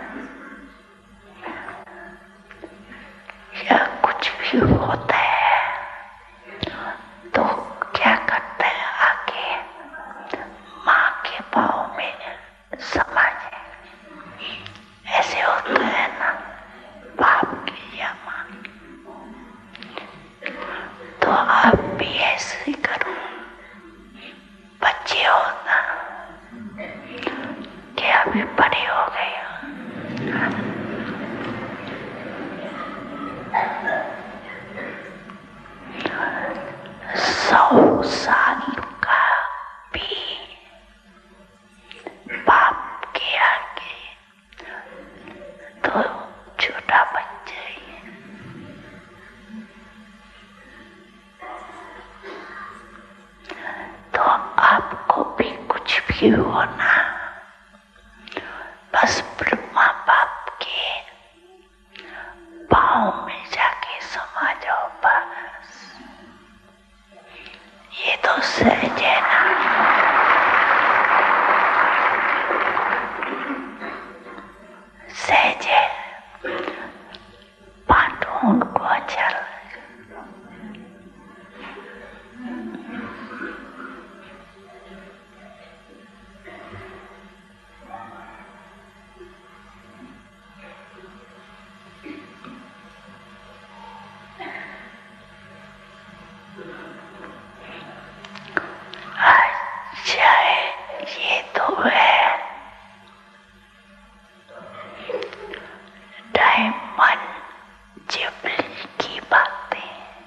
या कुछ भी होता है तो क्या करता है, आके माँ के पाँव में समा जाए। ऐसे होता है ना बाप की या माँ की। तो आप भी ऐसे ही करो। बच्चे हो ना, क्या अभी बड़े हो गए हो, सौ साल का भी बाप के आगे तो छोटा बच्चा ही है। तो आपको भी कुछ भी हो ना, बस ब्रह्मा बाप के पाँव में जाके समा जाओ बस। ये तो सहज है ना। सहज है। बांटो उनको अच्छा लगे। ये तो है डायमंड जुबली की बातें।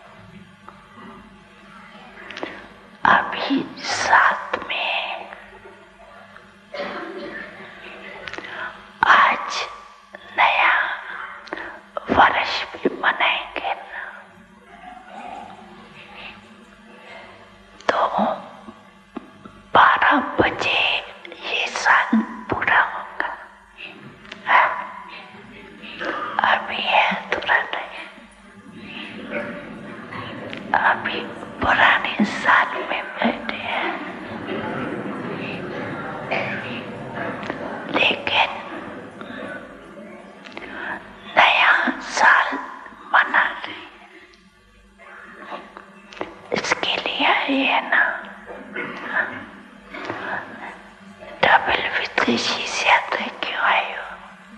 अभी साथ में आज नया वर्ष भी मनाएंगे ना, तो बारह बजे ये साल पूरा होगा। अभी है थोड़ा नहीं, अभी पुराने साल में बैठे हैं, लेकिन नया साल मना रहे। इसके लिए ये ना डबल विदेशी से आते क्यों आए हो?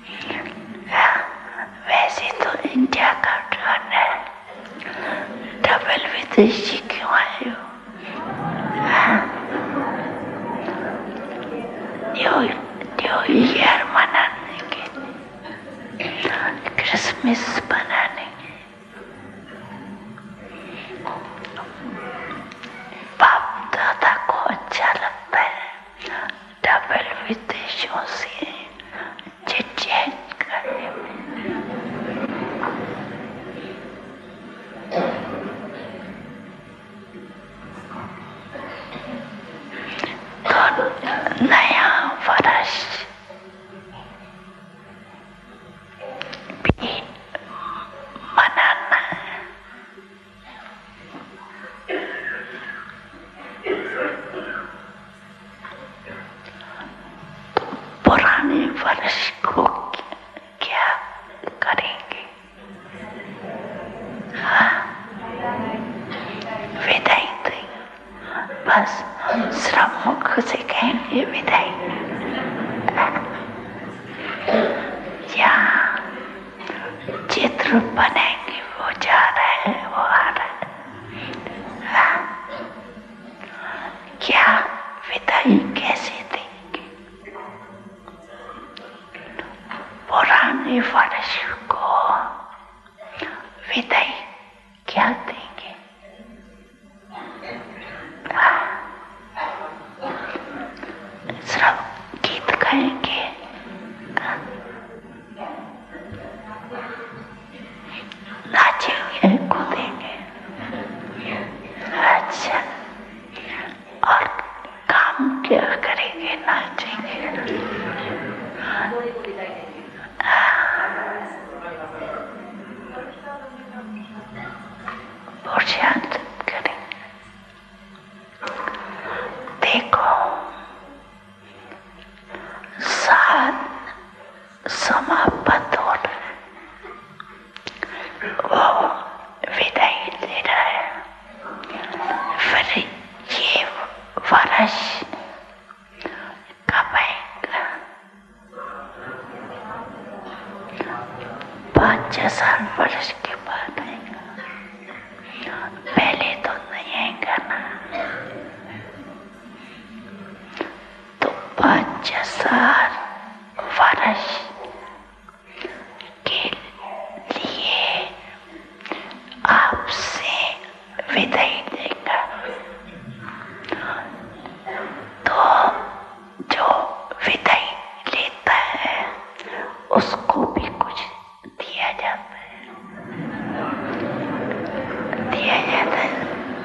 वैसे तो इंडिया का ट्रेंड है, डबल विदेशी क्यों आए हो? न्यू न्यू ईयर मनाने के, क्रिसमस मनाने के। बाप दादा को अच्छा लगता है डबल विदेशियों से चिट-चैट करने में। तो नया वर्ष भी मनाना है। पुराने वर्ष को क्या करेंगे? हाँ, विदाई देंगे बस। श्रमुख से कहेंगे विदाई, या चित्र बनाएंगे वो जा रहा है वो आ रहा है। हाँ, क्या विदाई कैसे देंगे? पुराने वर्ष को विदाई क्या देंगे? सिर्फ गीत गाएंगे, नाचेंगे, कूदेंगे। अच्छा, और काम क्या करेंगे? नाचेंगे। और शांत करेंगे। देखो हजार वर्ष के बाद आएगा, पहले तो नहीं आएगा ना। तो पांच हजार वर्ष के लिए आपसे विदाई देगा। तो जो विदाई लेता है उसको भी कुछ दिया जाता है, दिया जाता है।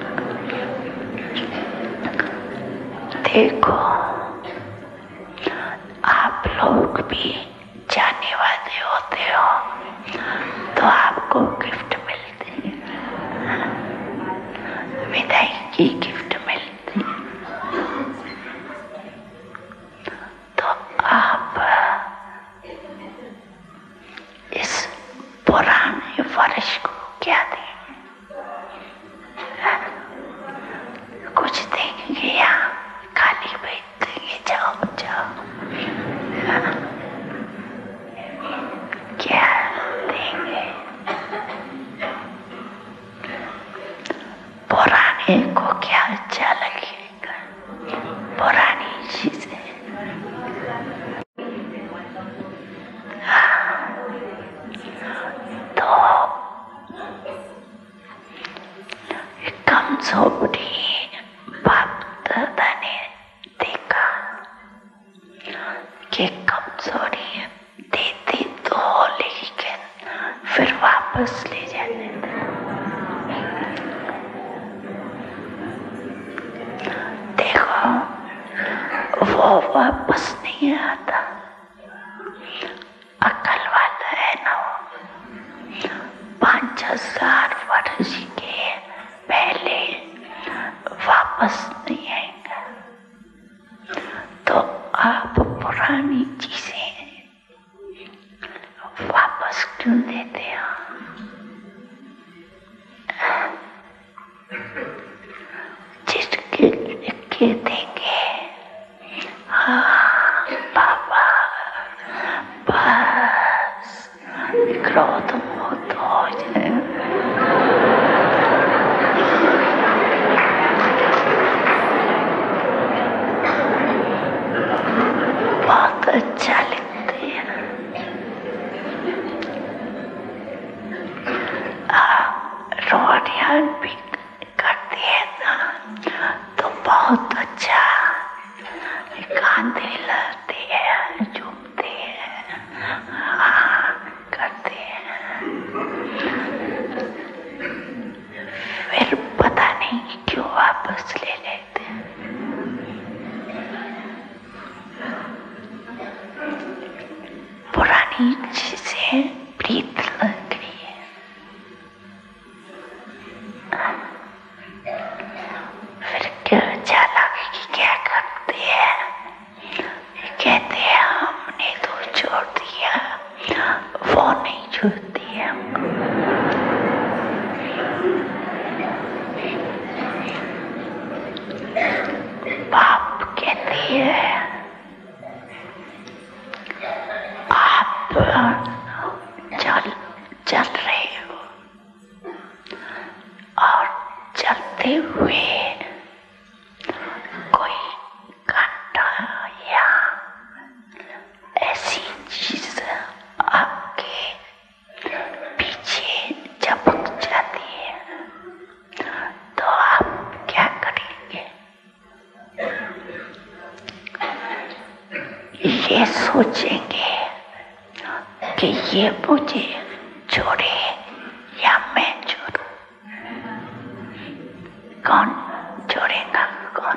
देखो आप लोग भी जाने वाले होते हो तो आपको गिफ्ट मिलती है, विदाई की गिफ्ट मिलती है। तो आप इस पुराने वर्ष को क्या देंगे? कुछ देंगे या खाली बैठ देंगे? जाओ जाओ, क्या देंगे? पुराने को क्या अच्छा लगेगा? पुरानी चीजें। तो कमजोरी बाप दादा ने देखा कि कमजोरी देते तो लेकिन फिर वापस ले जाते थे। देखो वो वापस नहीं आता, अकल वाला है ना वो। पांच हजार वर्ष के पहले वापस नहीं आएगा। तो आप पुरानी चीजें वापस क्यों देते हो? जिसके के देंगे, हाँ बाबा बस क्रोध मुक्त हो जाए। बहुत अच्छा लगता है। रोडियान भी करते हैं ना तो बहुत अच्छा गाते लगते हैं, झूमते हैं, हाँ करते हैं। फिर पता नहीं क्यों वापस ले लेते हैं। पुरानी चीजें प्रीत लग रही है। फिर क्या चालाक की क्या करते हैं? कहते हैं हमने तो छोड़ दिया, वो नहीं छोड़ती है हमको। बाप कहते हैं आप चल चल रहे हो और चलते हुए कोई कांटा या ऐसी चीज आपके पीछे चपक जाती है तो आप क्या करेंगे? ये सोचेंगे कि ये मुझे छोड़े या मैं छोड़ूं। कौन छोड़ेगा? कौन?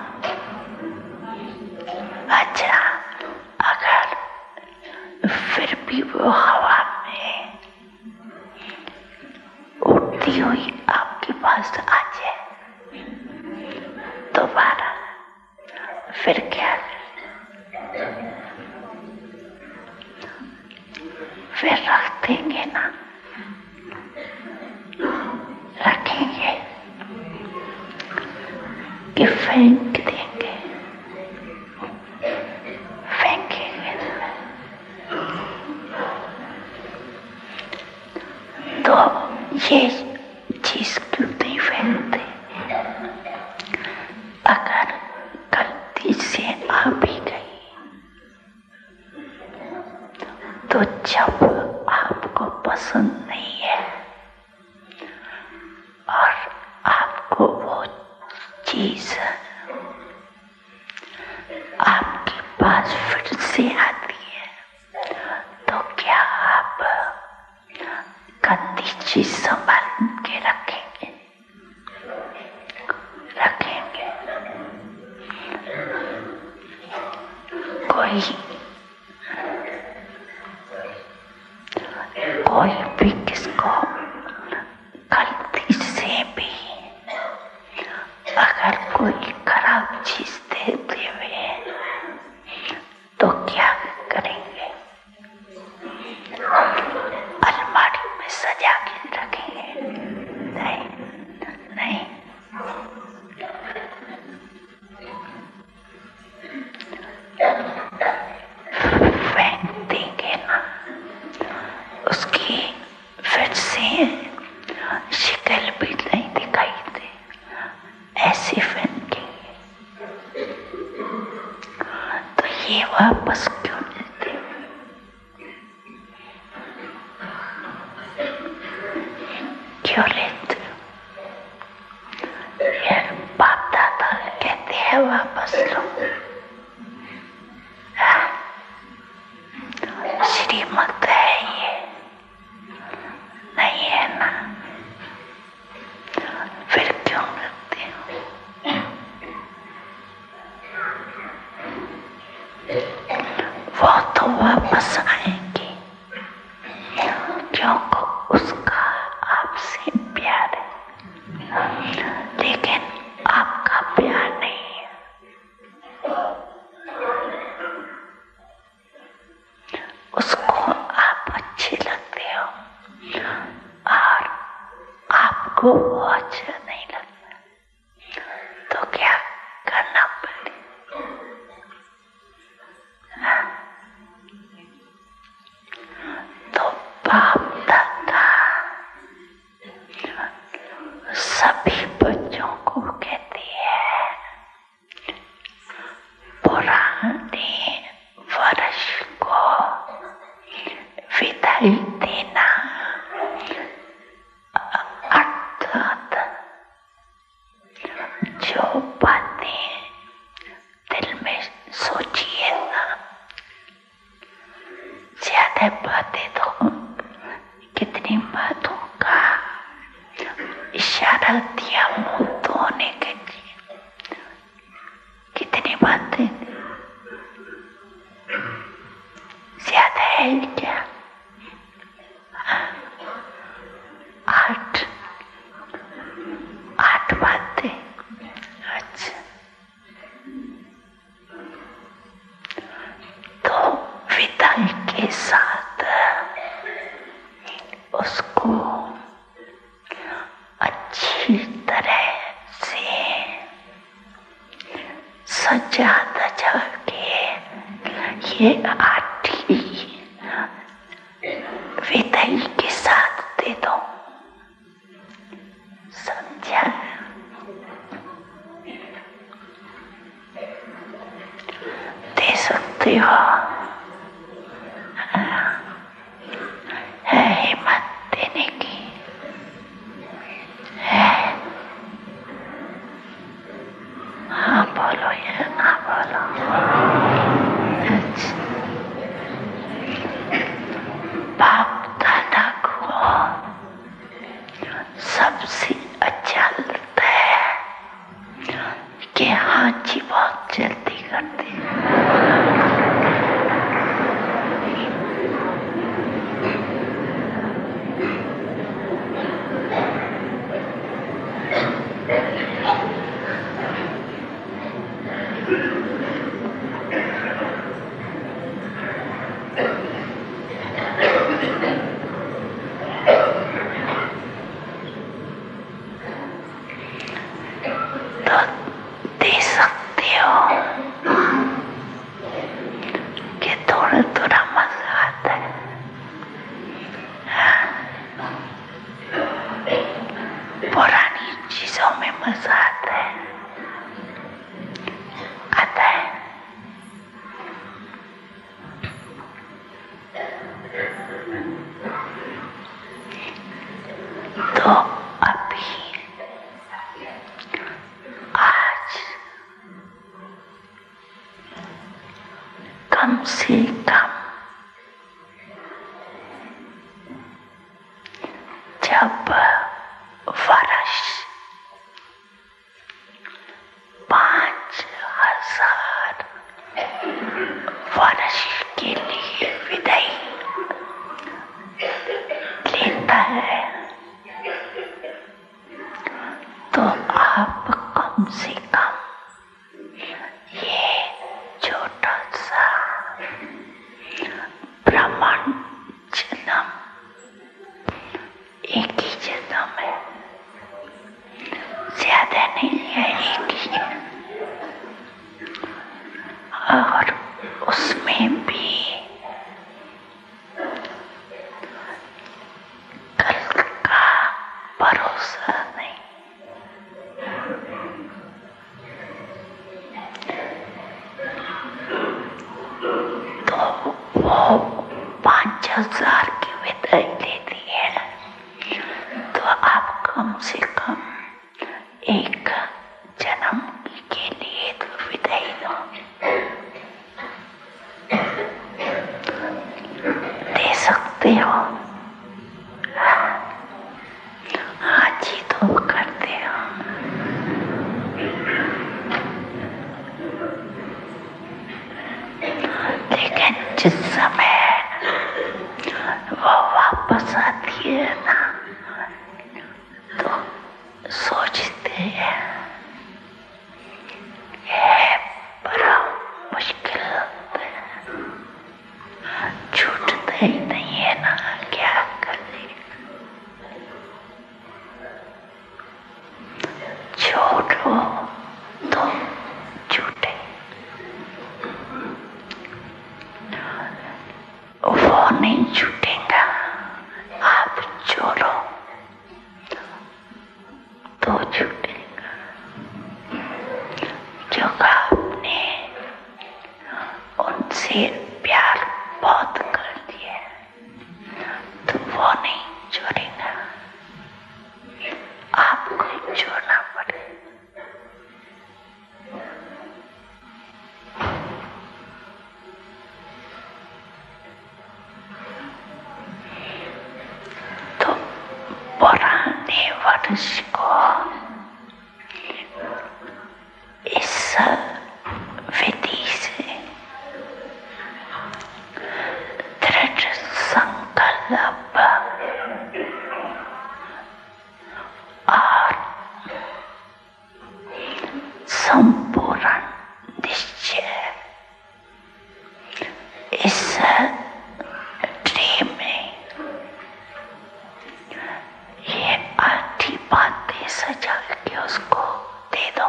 अच्छा, अगर फिर भी वो हवा में उड़ती हुई आपके पास आ जाए दोबारा, फिर क्या? फिर रख देंगे ना? रखेंगे कि फेंक देंगे? फेंकेंगे। ये चीज क्यों नहीं फेंकते? अगर गलती से आ भी गई तो जब आपको पसंद नहीं है और आपको वो चीज आपके पास फिर से आती है, तो क्या आप गंदी चीज संभाल के रखेंगे? रखेंगे? कोई कोई भी किसको गलती से भी अगर कोई खराब चीज देते हुए तो क्या करेंगे? अलमारी में सजा के रखेंगे? नहीं, नहीं। फेंक देंगे ना, उसकी फिर से शिकल भी नहीं दिखाई दे, ऐसे फेंकेंगे। तो ये वापस क्यों देते? क्यों लेते? ये बाप दादा कहते हैं वापस लो। श्रीमत है ये, नहीं है ना? फिर क्यों रखते हो? वो तो वापस आएंगे क्योंकि उसका आपसे प्यार है, लेकिन आपका प्यार नहीं है। उसको आप अच्छे लगते हो और आपको वो अच्छा नहीं लगता, तो क्या करना पड़े? तो बाप दादा सभी बच्चों को कहते हैं पुराने वर्ष को विदाई देना, अर्थात जो बातें दिल में सोचिए ना, ज्यादा बातें तो कितनी बातों का इशारा दिया मुंह धोने के लिए, कितनी बातें ज्यादा है क्या? आठ आठ बातें। अच्छा, तो विदाई के साथ उसको अच्छी तरह से सजा धजा के ये आठी विदाई के साथ दे दो। समझा? दे सकते हो? है हिम्मत देने की? है? हाँ बोलो या ना बोलो? अच्छा, बाप दादा को सबसे अच्छा लगता है कि हाँ जी बहुत जल्दी करते हैं। कम से कम जब वर्ष पांच हजार वर्ष के लिए विदाई लेता है तो आप कम से कम ये छोटा सा ब्रह्मांड जन्म एक ही जन्म है, ज्यादा नहीं है, एक ही है। और उसमें भी कल का भरोसा नहीं। तो वो पांच हजार की विदाई लेती है तो आप कम से कम एक जन्म के लिए तो विदाई दो, दे सकते हो। हाँ जी, तो करते हो। लेकिन जिस समय वो वापस आती है ना तो सोचते हैं ये बड़ा मुश्किल है, छूटता ही नहीं है ना, क्या करें। छोड़ो तो छूटे, वो नहीं छूटेगा। आप छोड़ो तो छूटेगा, क्योंकि आपने उनसे प्यार बहुत कर दिया तो वो नहीं छोड़ेगा, आपको छोड़ना पड़ेगा। तो पुराने वर्ष को इस विधि से दृढ़ संकल्प और संपूर्ण निश्चय इस ट्रे में ये आधी बातें सजा के उसको दे दो।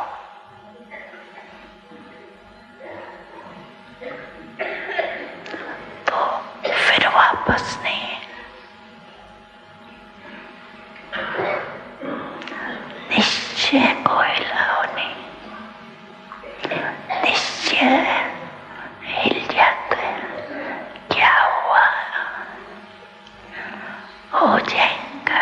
तो फिर वापस नहीं, निश्चय को हिलाओ नहीं, निश्चय हिल जाता है, क्या हुआ, हो जाएगा।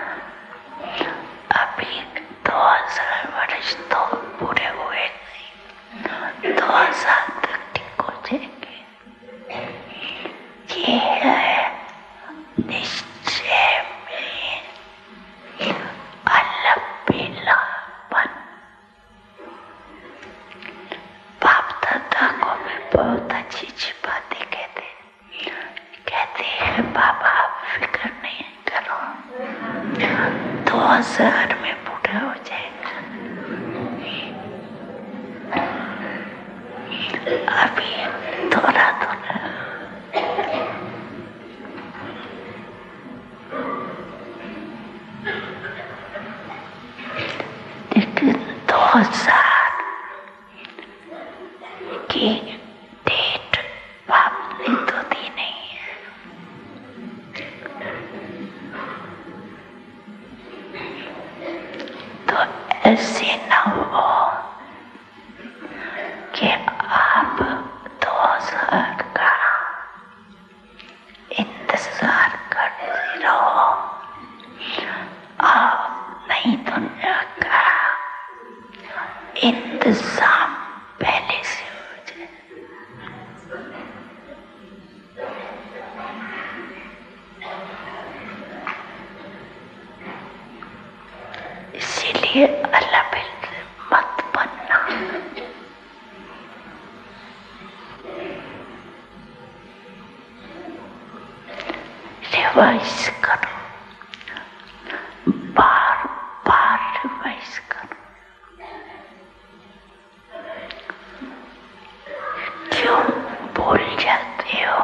अभी दो हजार वर्ष तो पूरे हुए नहीं, दो हजार तक ठीक हो जाएंगे। ये है निश्चय में अलबेलापन। बाप दादा को भी बहुत अच्छी अच्छी बातें कहते कहते हैं, बाबा फिक्र नहीं करो, दो हजार में पूरा हो जाएगा। अभी थोड़ा थोड़ा लेकिन दो हजार की डेट बाप ने तो दी नहीं है। इसलिए अलविद मत बनना। रिवाइज करो, बार बार रिवाइज करो। क्यों भूल जाते हो?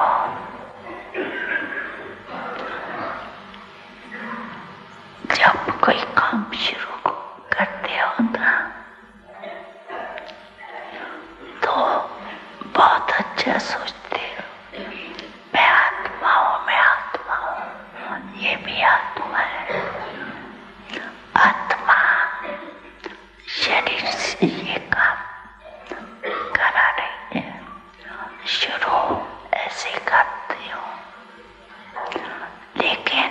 जब कोई काम शुरू करते हो ना तो बहुत अच्छा सोचते हो, मैं आत्मा हूँ, मैं आत्मा हूँ, ये भी आत्मा है। आत्मा शरीर से ये काम करा रही है, शुरू ऐसे करती हूँ, लेकिन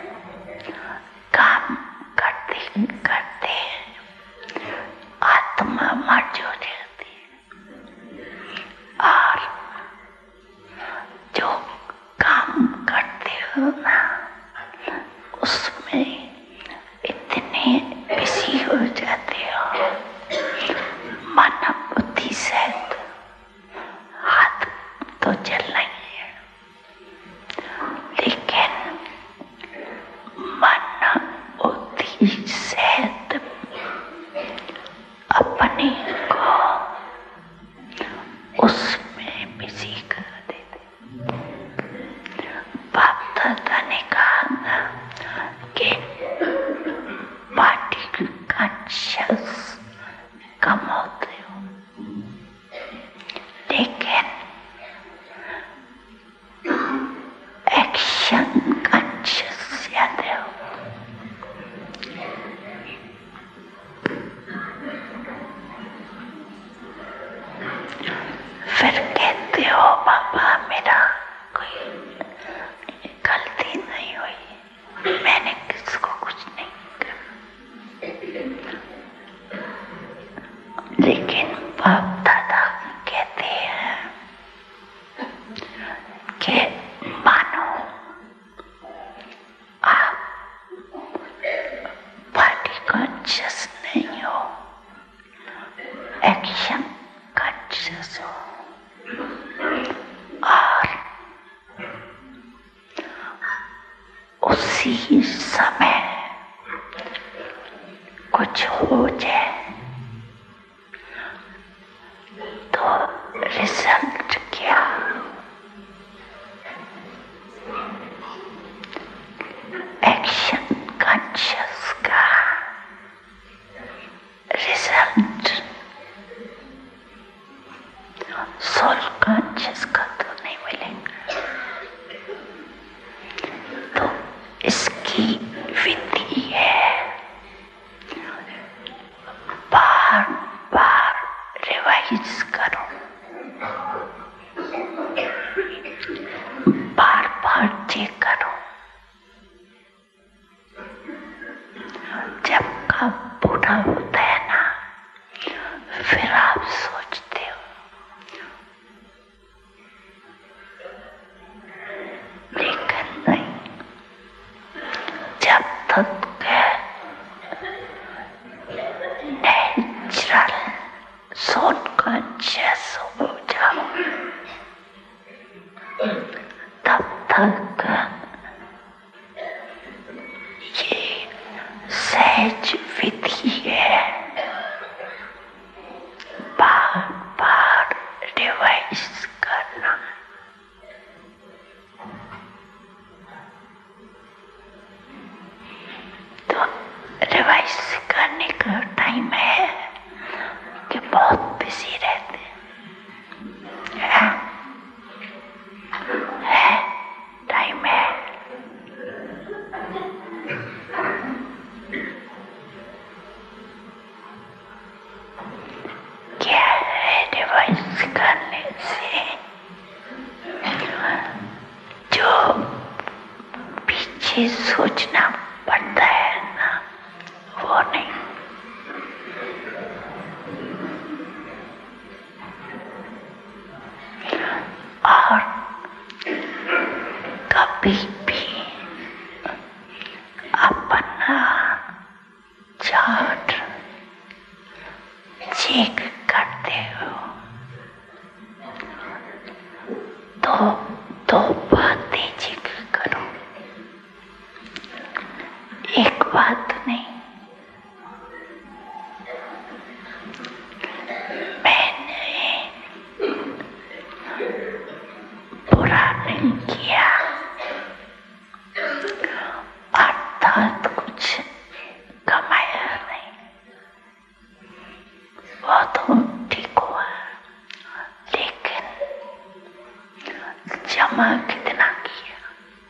काम करते करते आत्मा मर्ज हो जाती है और जो काम करते हो ना उसमें इतने बिजी हो जाते हो, मन बुद्धि से हाथ तो चलना ही है, लेकिन मन बुद्धि से अपने को उसमें बिजी कर देते। बाप दादा ने कहा कि पार्टी कॉन्शियस कम होते हो, लेकिन एक्शन कॉन्शियस ज्यादा हो। फिर कहते हो बाबा मेरा कोई गलती नहीं हुई, मैंने किसको कुछ नहीं कहा, लेकिन बाप दादा कहते हैं कि मानो आप बॉडी कॉन्शियस नहीं हो, एक्शन कॉन्शियस हो, और उसी समय कुछ हो जाए तो रिजल्ट क्या? एक्शन कॉन्शियस का रिजल्ट सोल कॉन्शियस का तो नहीं मिलेगा। तो इसकी विधि है बार बार रिवाइज करो, बार बार चेक करो। जब काम पूरा होता है ना फिर आप सोचते हो, लेकिन नहीं, जब तक नेचुरल सोल कॉन्शियस हो जाओ तब तक ये सहज विधि है, बार बार रिवाइज करना। तो रिवाइज करने का टाइम है कि बहुत बिजी रहते हैं, है टाइम है। क्या है रिवाइज करने से जो पीछे सोचना पड़ता है ना वो नहीं। और कभी भी अपना चार्ट तो दो बातें जिक्र करो, एक बात नहीं। मैंने बुरा नहीं किया, अर्थात कुछ कमाया नहीं, वो तो ठीक हुआ, लेकिन जमा कितना किया,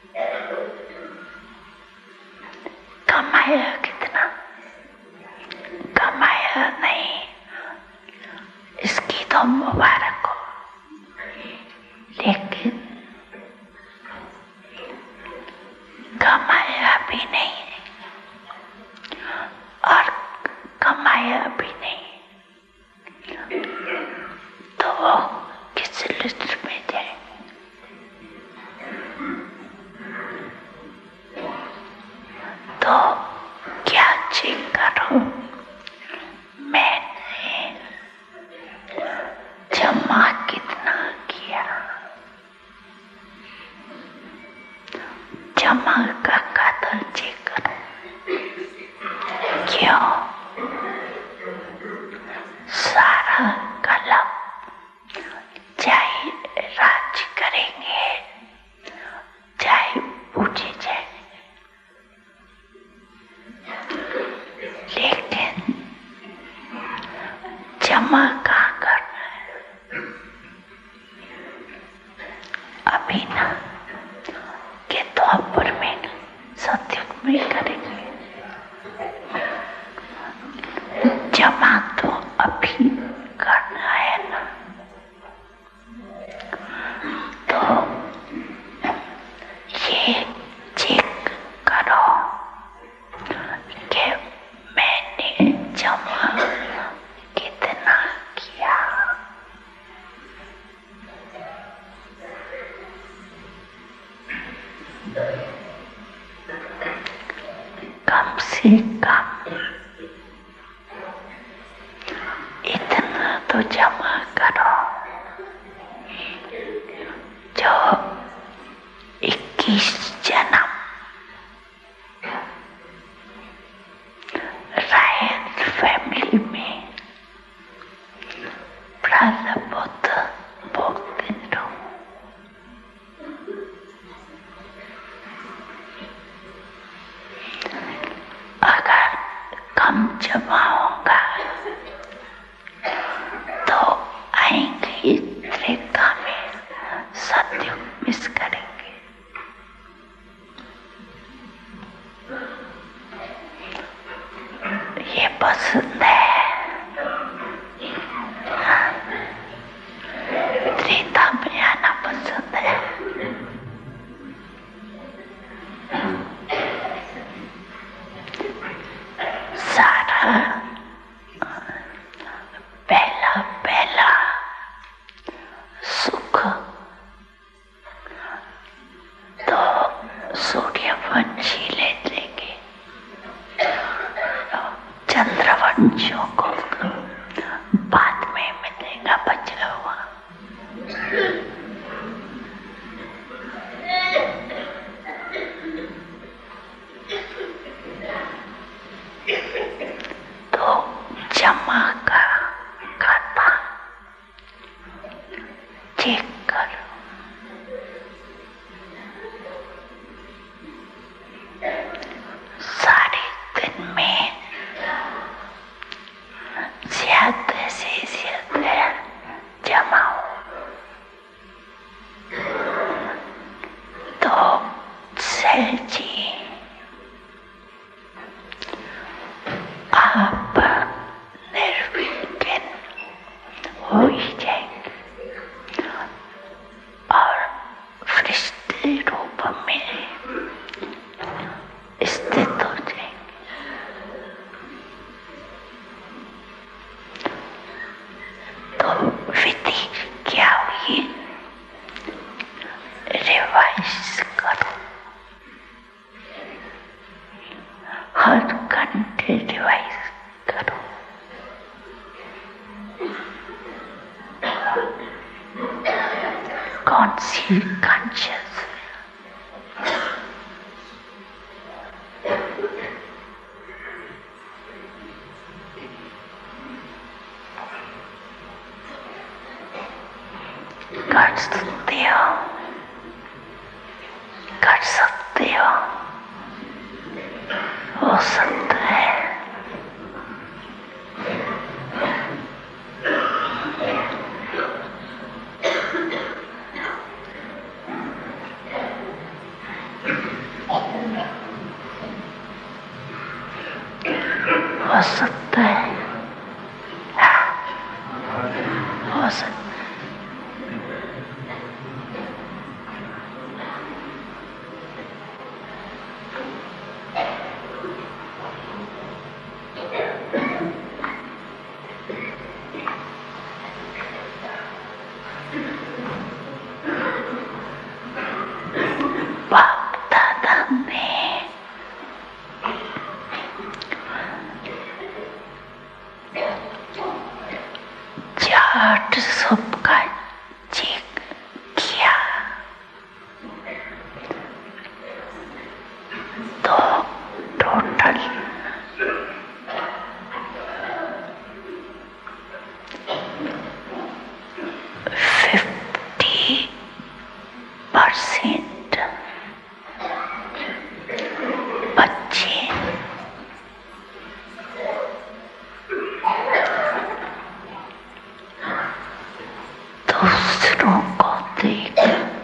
कमाया कितना? कमाया नहीं, इसकी तो मुबारक हो, लेकिन कमाया भी नहीं और कमाया भी नहीं, तो वो किस लिस्ट में जाएंगे? तो क्या चेक करो, मैंने जमा कितना किया, जमा का कदर चेक करो। क्यों? सारा कलम चाहे राज करेंगे चाहे पूछे जाएंगे, लेकिन जमा कहाँ करना है? अभी ना के द्वापर में सतयुग में करेंगे, जमा तो अभी करना है ना। तो ये चेक करो कि मैंने जमा कितना किया। कम से कम इतना तो जमा करो जो इक्कीस जन्म रॉयल फैमिली में प्रलबुद्ध भोगते रहो। अगर कम जमा होगा तो आएंगे त्रेता में, सतयुग मिस करेंगे। ये पसंद है, त्रेता में आना पसंद है। सारा पहला पहला सुख सी conscious. कर सकते हो, कर सकते हो, हो सकता है। हो सकता है, हो सकता है। बाप दादा ने जाट सबका चेक किया तो टोटल फिफ्टी परसेंट बच्चे दूसरों को देख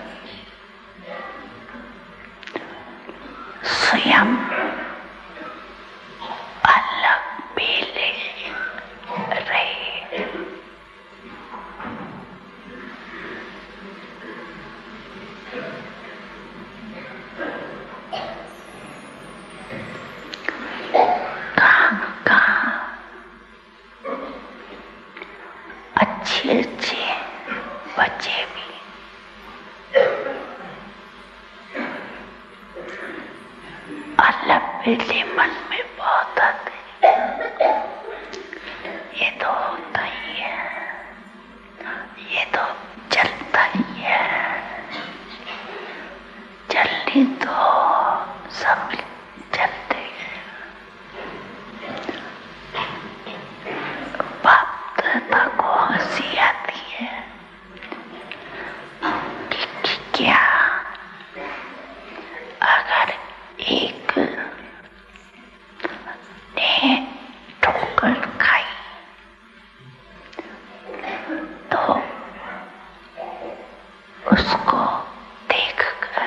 स्वयं अलग बेले रहे। कहाँ कहाँ अच्छे अच्छे बच्चे भी अलग बेले मन में बहुत आते। ये तो होता ही है, ये तो चलता ही है, चलनी तो सब चलते हैं। बाप दादा को हंसी आती है कि, कि क्या अगर एक ने ठोकर खाई तो उसको देखकर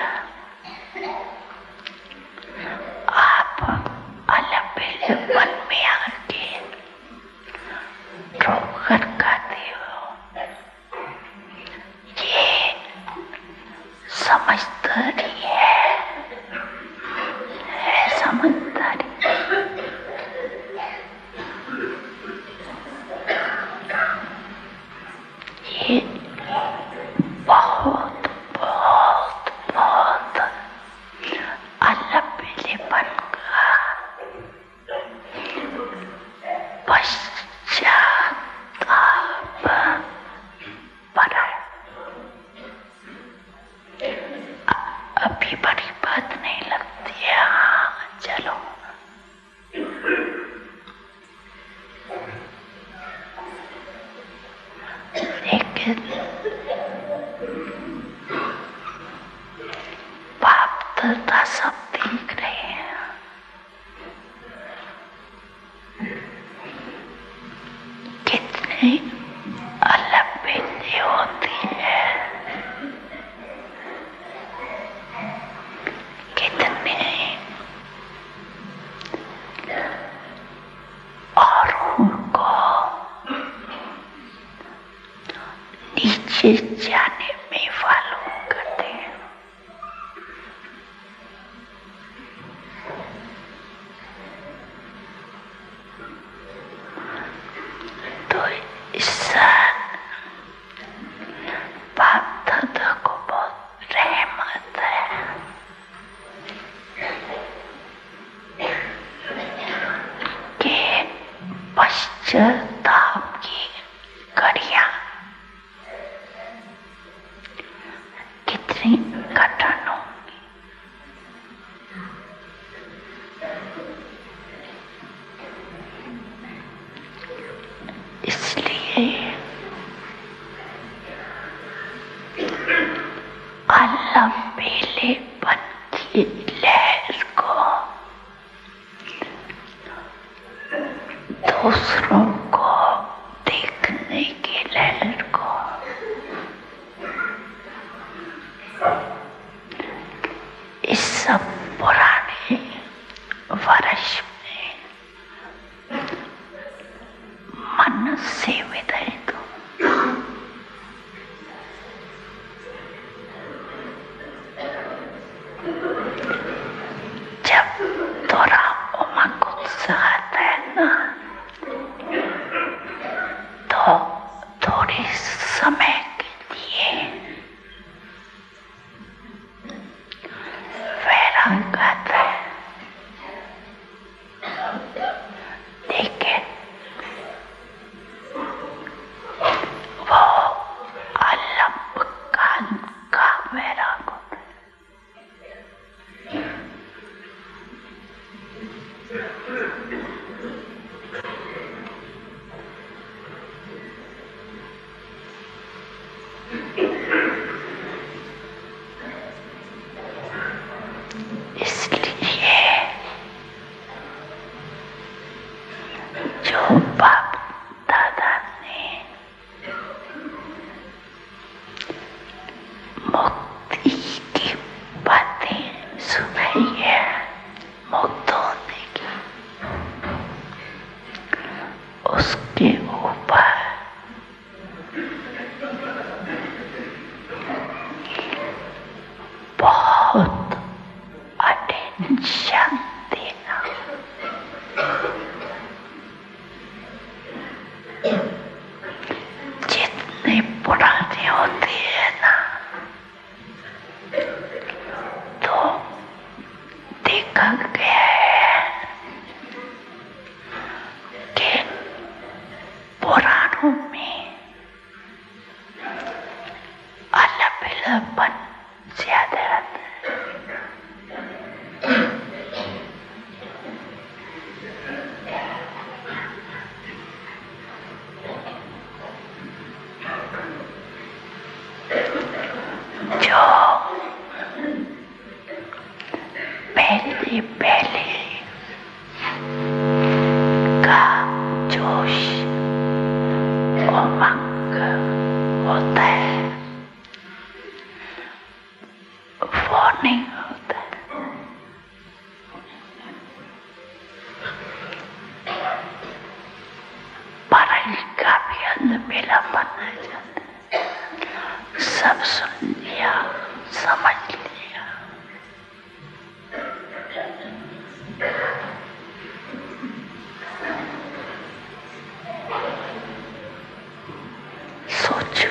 आप अलग बेले मन में आके ठोकर खाते हो। ये समझदारी है, है समझदारी। ये बहुत बहुत बहुत अलग बेलेपन का पश्चाताप भरा है। अभी बड़ी बात नहीं लगती है। हाँ चलो, लेकिन बाप दादा सब देख रहे हैं। कितनी अलग बेटी होती है, कितने औरों को नीचे जाने में मालूम करते हैं। तो इससे बाप दादा को बहुत रहमत है कि पश्चाताप की घड़ियां नहीं कटनूंगी। इसलिए अलबेलेपन की लहर को दूसरों को देखने की लहर को इस सब पुराने वर्ष में मन से विदाई दो। जब थोड़ा उमंग उत्साह आता है ना, तो थोड़े समय के लिए वैराग आता है, लेकिन वो अल्पकाल का वैराग होता है। इसलिए जो बाप दादा ने मुक्ति की बातें सुनाई है, मुक्त होने की, उसके ऊपर बहुत अटेंशन देना। जितने पुराने होते हैं ना, तो देखा गया है कि पुराणों में अलग-अलगपन ज्यादा रहता है। जो पहले पहले का जोश उमंग होता है, वो नहीं होता है। पढ़ाई का भी अलबेलापन आ जाता है। सब सुन लिया, समझ लिया, सोचो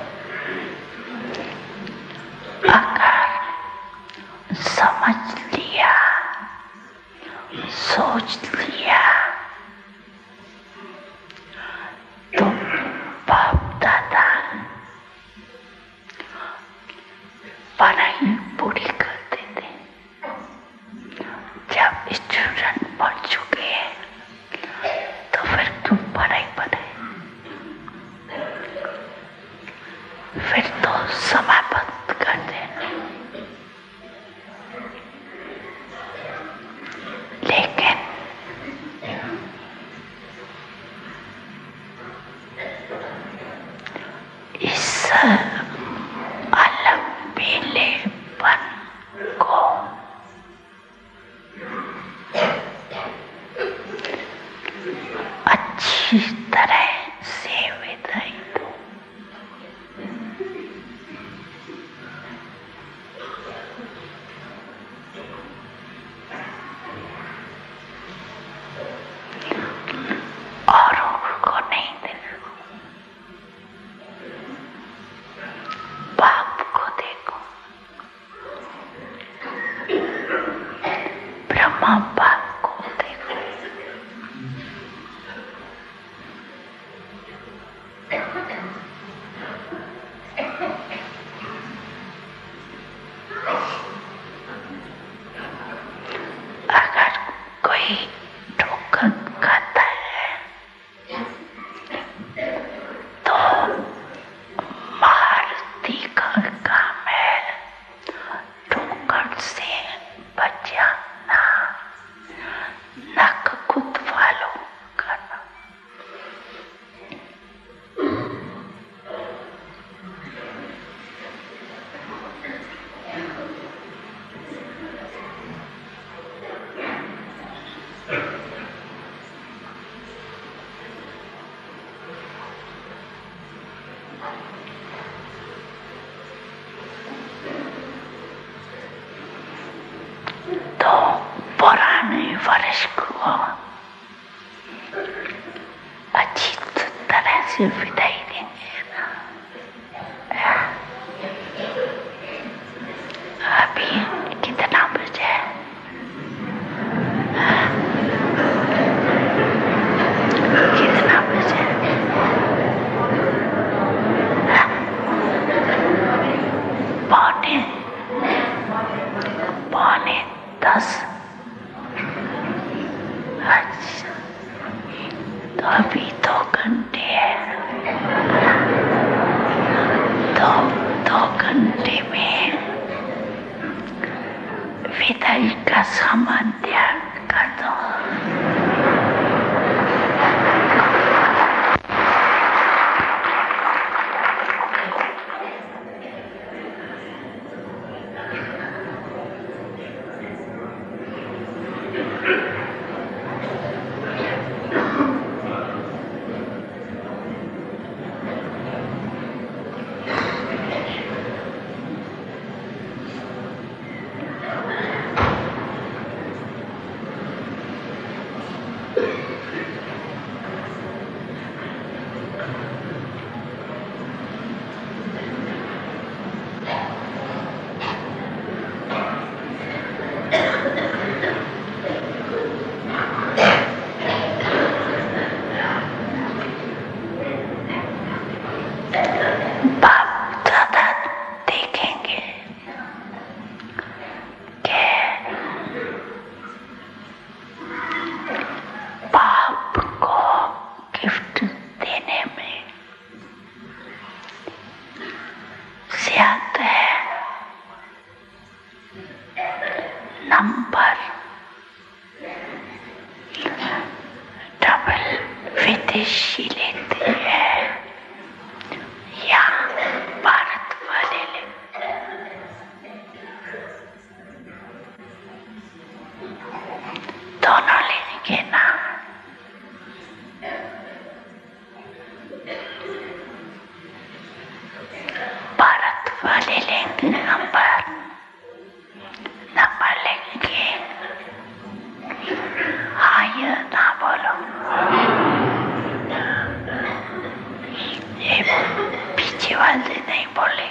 अगर समझ लिया, सोच लिया, तो बाप दादा पढ़ाई पूरी कर देते। जब स्टूडेंट पढ़ चुके हैं तो फिर क्यों पढ़ाई पढ़े, फिर तो समाप्त कर देना। लेकिन इस अलबेलेपन को अच्छी तरह से विदाई दो। औरों को नहीं देखो, बाप को देखो। तो पुराने वर्ष को अच्छी तरह से विदाई देंगे ना। अभी कितना बजे? कितना बजे? पौने पौने दस। अच्छा, तो अभी दो घंटे है। दो दो घंटे में विदाई का सामान तैयार कर दो। नंबर डबल विदेशी लेते हैं या भारत वाले लेते हैं? दोनों लेंगे ना? भारत वाले लेंगे नंबर नंबर लेंगे। हाँ या ना बोलो। ये पीछे वाले नहीं बोले।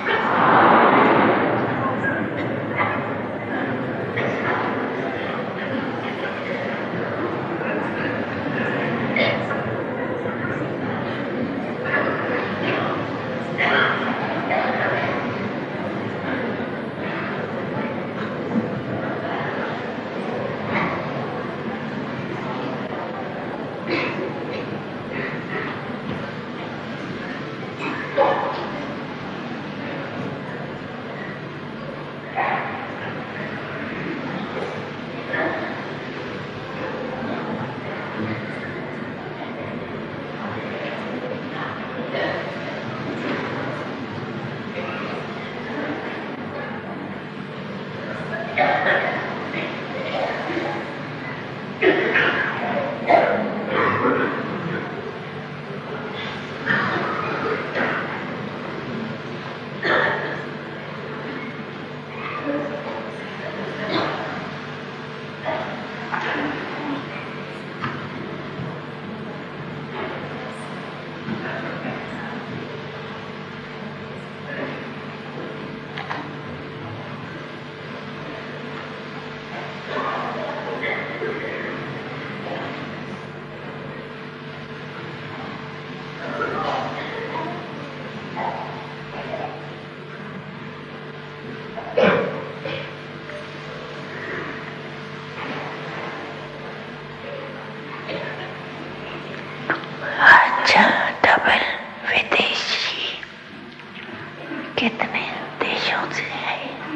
अच्छा, डबल विदेशी कितने देशों से है?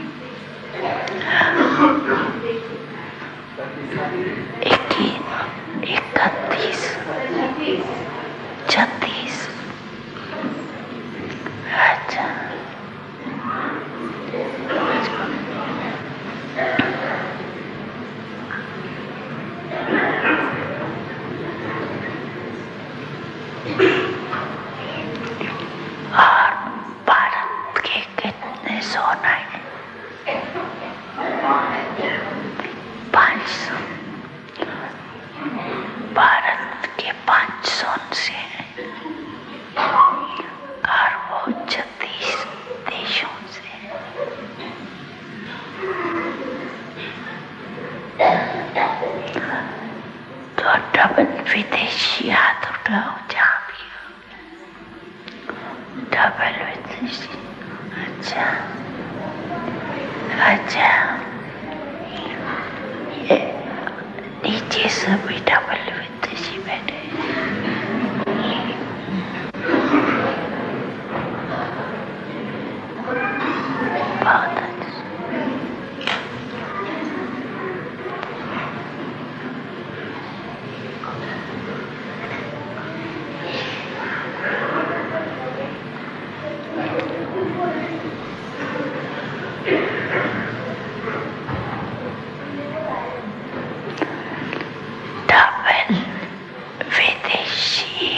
इकतीस, छत्तीस। अच्छा, भारत के पांच जोन से हैं और वो छत्तीस देशों से। तो डबल विदेशी हाथ उठाओ जहाँ भी हो। डबल विदेशी। अच्छा अच्छा, ये नीचे सभी डबल विदेशी बैठे। बहुत अच्छा। डबल विदेशी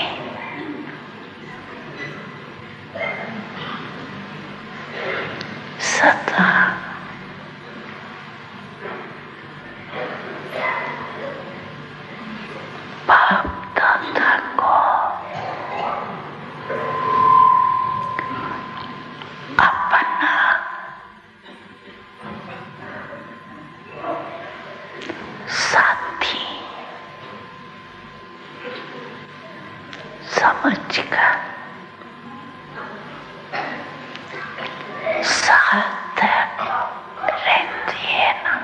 सदा बाप दादा को अपना साथी समझकर साथ रहती है ना।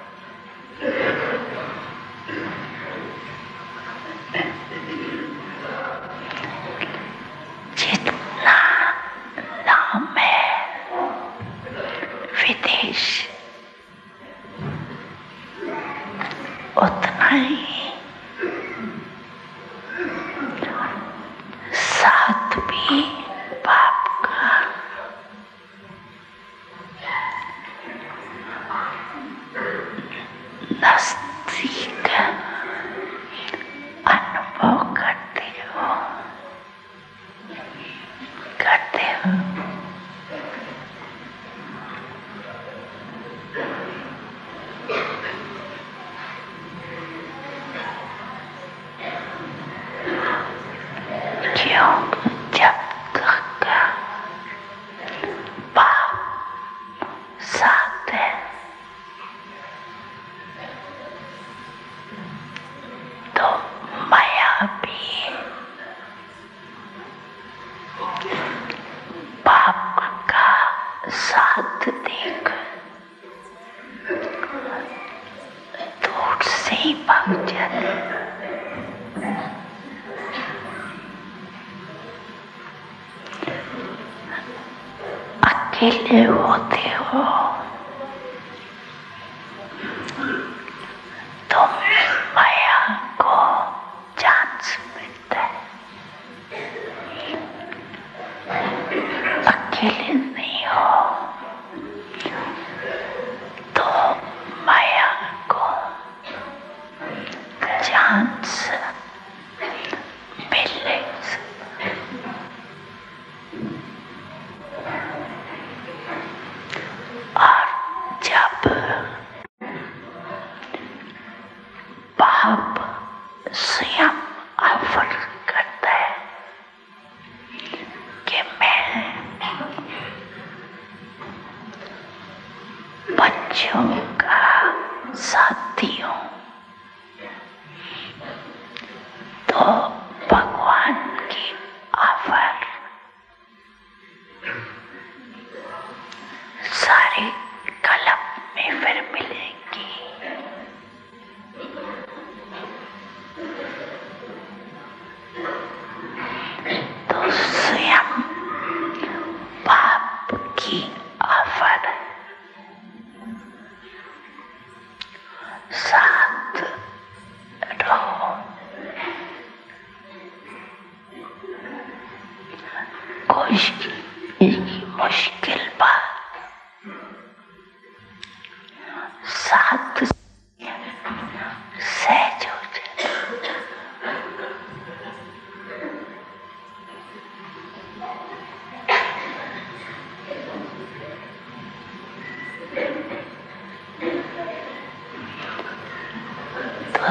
जितना नाम है विदेश, उतना ही साथ भी बाप का। नजदीक अनुभव करते हो करते हो। क्यों? जब तक बाप साथ है तो माया भी बाप का साथ देख दूर से ही भाग जाती। अकेले होते हो तो माया को चांस मिलता है। अकेले नहीं हो तो माया को चांस मिले। और जब बाप स्वयं ऑफर करता है कि मैं बच्चों का साथी हूँ, तो भगवान की ऑफर सारे कलम में फिर मिलेगी। तो स्वयं बाप की ऑफर साथ रहो। कोई मुश्किल बात साथ सहज हो जाए।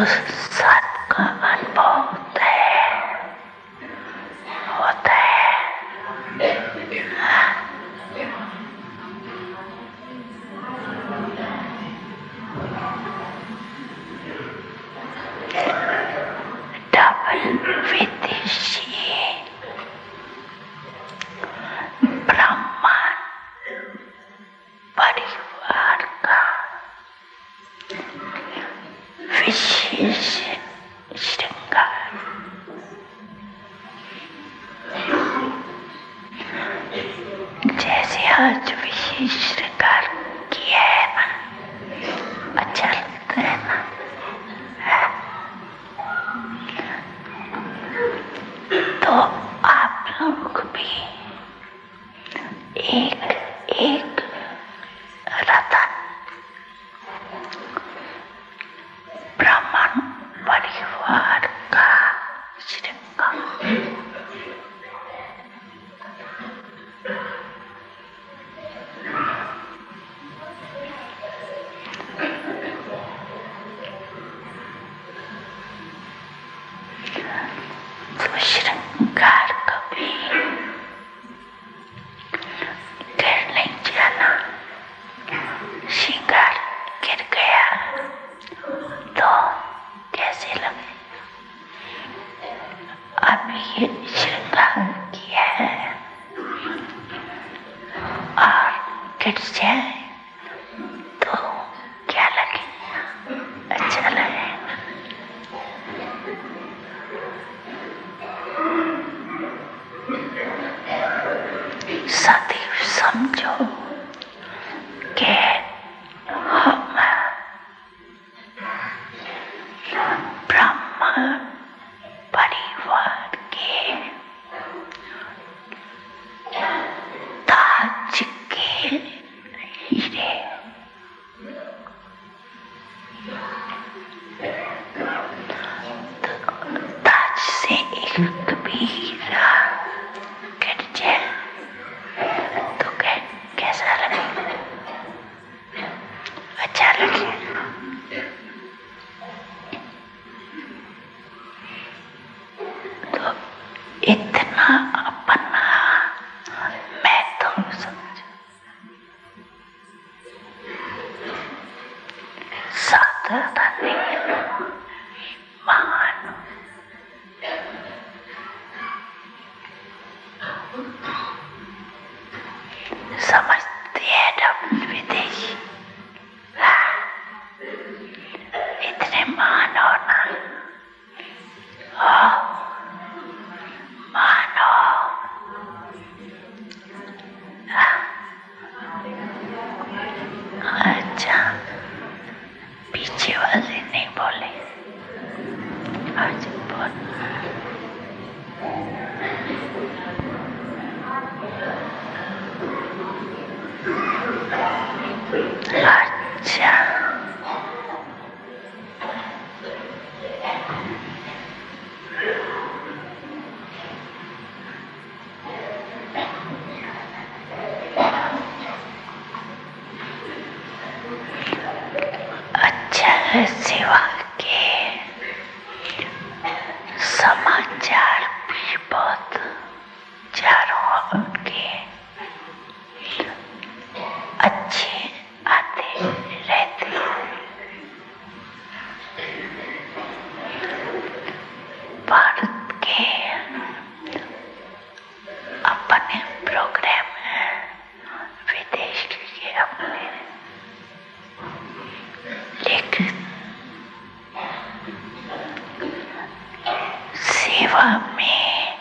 साथ का अनुभव होता है होता है डबल विदेशी ब्राह्मण परिवार का विशेष श्रृंगार। जैसे आज विशेष श्रृंगार किया है ना, अच्छा लगता है ना। तो आप लोग भी एक एक रतन ब्राह्मण परिवार का श्रृंगार। तो श्रृंगार कभी गिर नहीं जाना। श्रृंगार गिर गया तो कैसे लगे? अभी ये श्रृंगार किया है और गिर जाए तो क्या लगेगा? अच्छा लगेगा। सदैव समझो कि हम ब्राह्मण परिवार के ताज के हीरे। ताज से एक भी हीरा गिर जाए तो कै, कैसा लगे? अच्छा लगे। तो इतना अपना मैं तो समझ साधारण नहीं, महान। समझते हैं डबल विदेशी इतने महान होना हो, महान हो। अच्छा, पीछे वाले नहीं बोले, आज बोल। अच्छा, अच्छा है। सेवा के समाचार भी बहुत चारों उनके अच्छे आते रहते। भारत के अपने प्रोग्राम हैं, विदेश के अपने, लेकिन सेवा में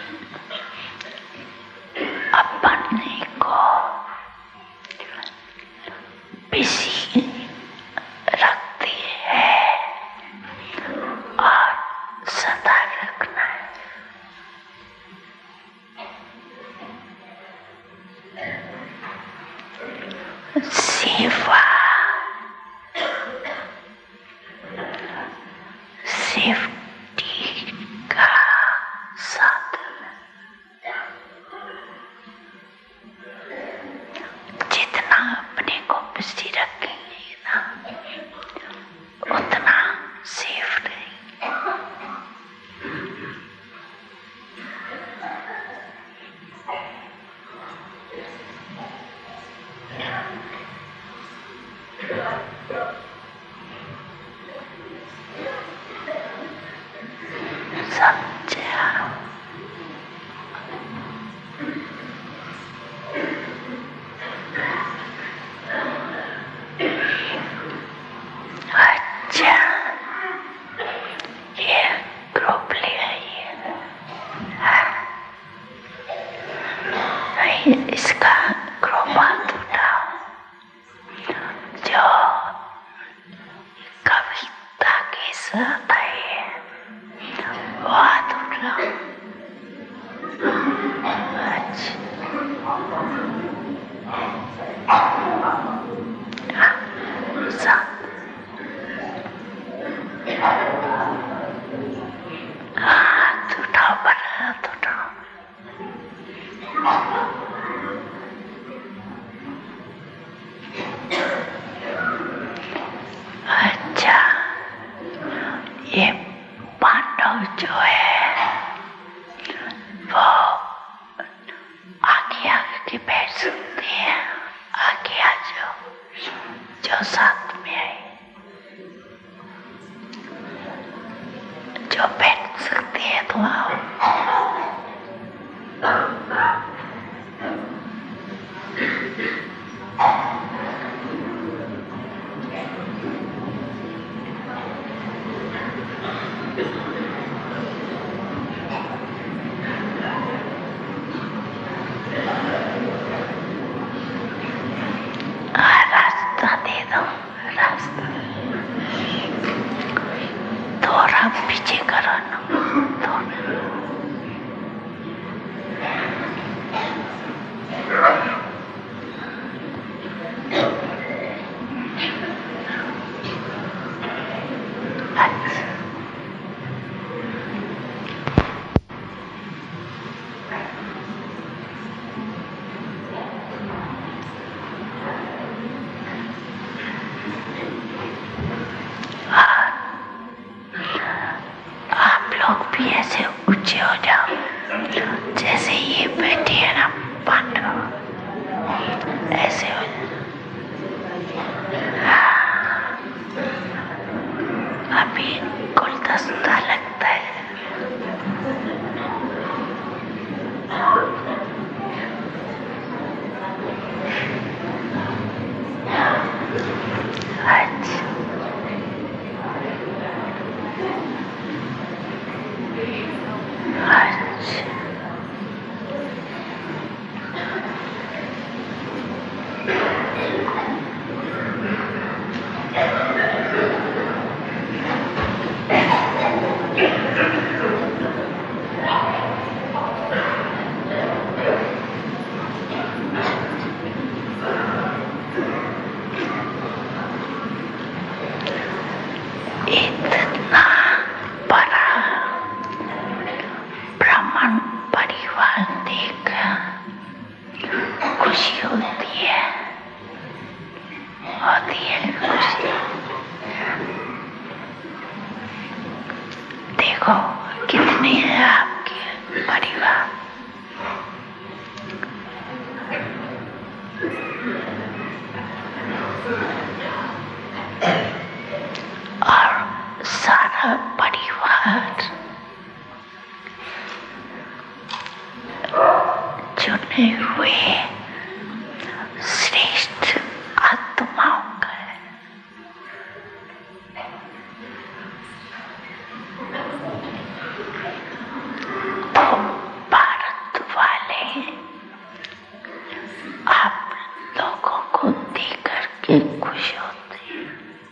अपने को बिजी रखती है और सदा रखना है। सेवा सेफ्टी का साधन। जितना अपने को बिजी रखेंगे ना, उतना safe sợ thầy hóa tốt lắm. Dạ. À, tôi thao bắt ra tôi thao. Acha, em bắt đầu cho em vào akia cái bé sừng tiền, akia cho cho sát mẹ, cho bé sừng tiền thôi. रास्ता दे दो, रास्ता थोड़ा पीछे करो ना, थोड़ा अच्छा भी ऐसे ऊंचे हो जाओ जैसे ये बैठी है ना पांडव, ऐसे हो हाँ। अभी गुलदस्ता लगता है। अच्छा अच्छा इतना बड़ा ब्राह्मण परिवार देख खुशी होती है, होती है खुशी। देखो कितने हैं आपके परिवार, और सारा परिवार चुने हुए श्रेष्ठ आत्माओं का है। तो भारत वाले आप लोगों को देख करके खुश होते हैं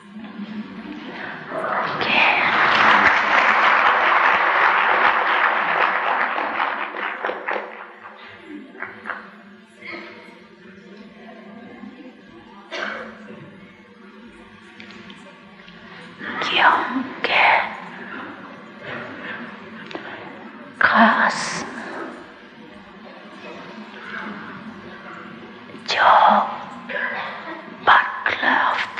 क्योंकि खास जो बटलर ऑफ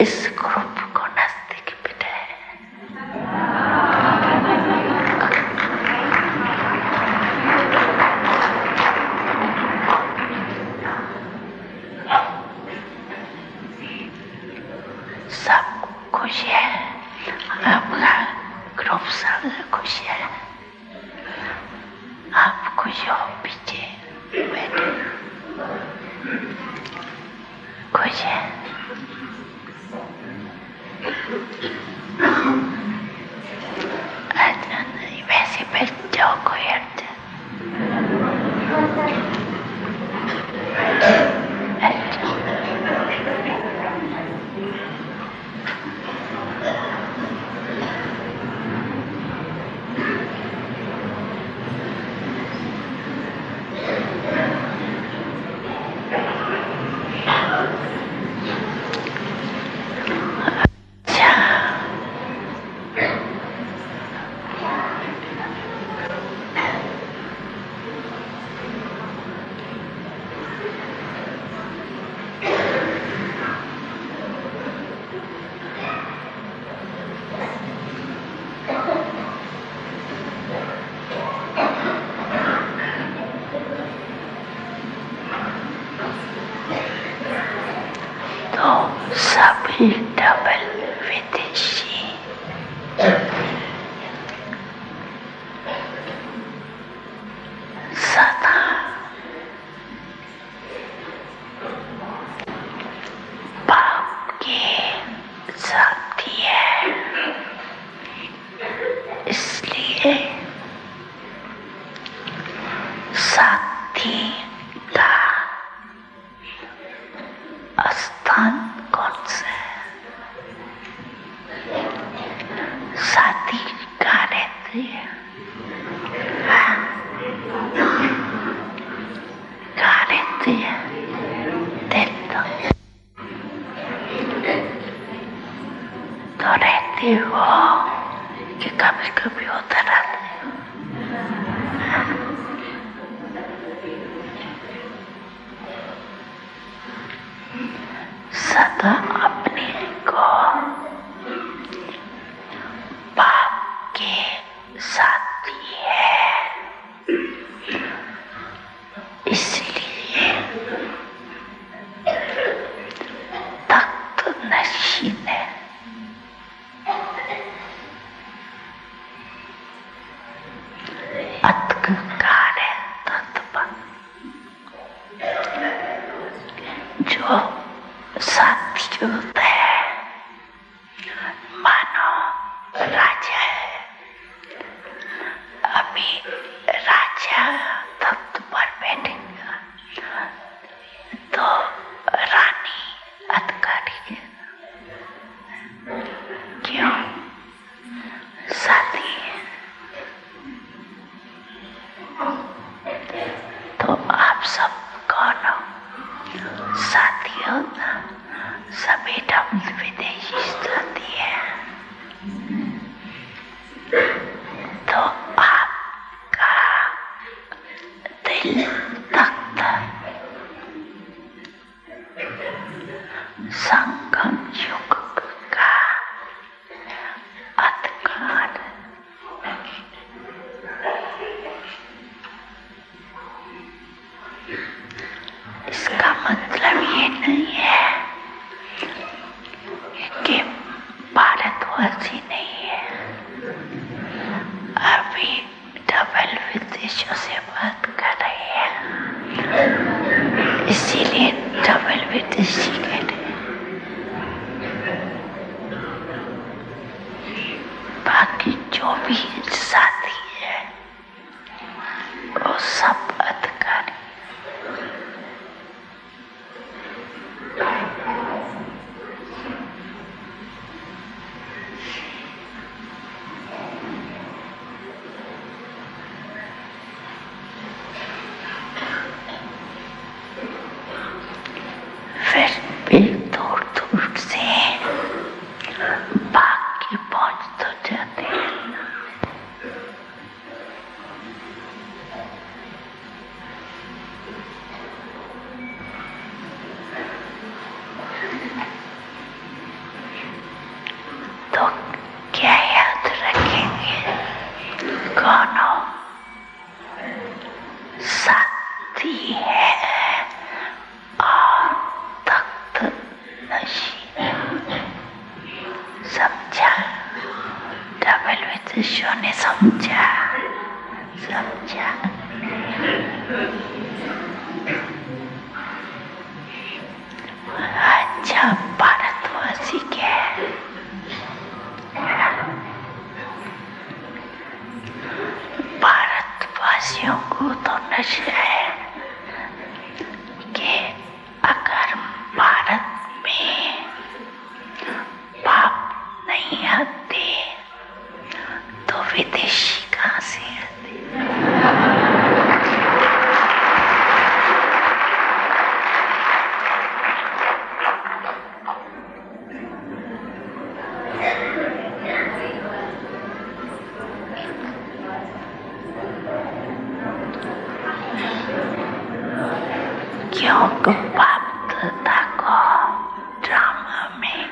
इस ग्रुप को नजदीक बिठाए। सब खुश है, आपका ग्रुप सब खुश है। आप खुश हो, पीछे बैठे खुश है। अच्छा नहीं, वैसे बैठ जाओ, कोई अर्थ सभी डबल विदेशी सदा बाप के साथी है, इसलिए साथी का स्थान कौन सा है? साथी कहाँ रहती है? कहाँ रहती है? दिल तो तो रहती हो कि कभी कभी होता रहता है। सदा अपने को बाप के साथी है, इसलिए तख्त नशीन है। अतकार है तख्त पर, जो साथी होता है मानो राजा है। अभी राजा तख्त पर बैठेगा तो रानी अधिकारी है, क्यों? साथी है। तो आप सब कौन हो? साथी हो ना? सभी डबल विदेशी साथी है। तो आपका दिल तख्त संगम युग का अधिकार, इसका मतलब ये नहीं है कि भारतवासी नहीं है। अभी डबल विदेशों से बात कर रही है, इसीलिए डबल विदेशी कह रहे हैं। मनुष्यों ने समझा समझा अच्छा भारतवासी के भारतवासियों को तो नशा है कि अगर भारत में पाप नहीं आते तो विदेशी कहाँ से आते। क्योंकि पापता को ड्रामा में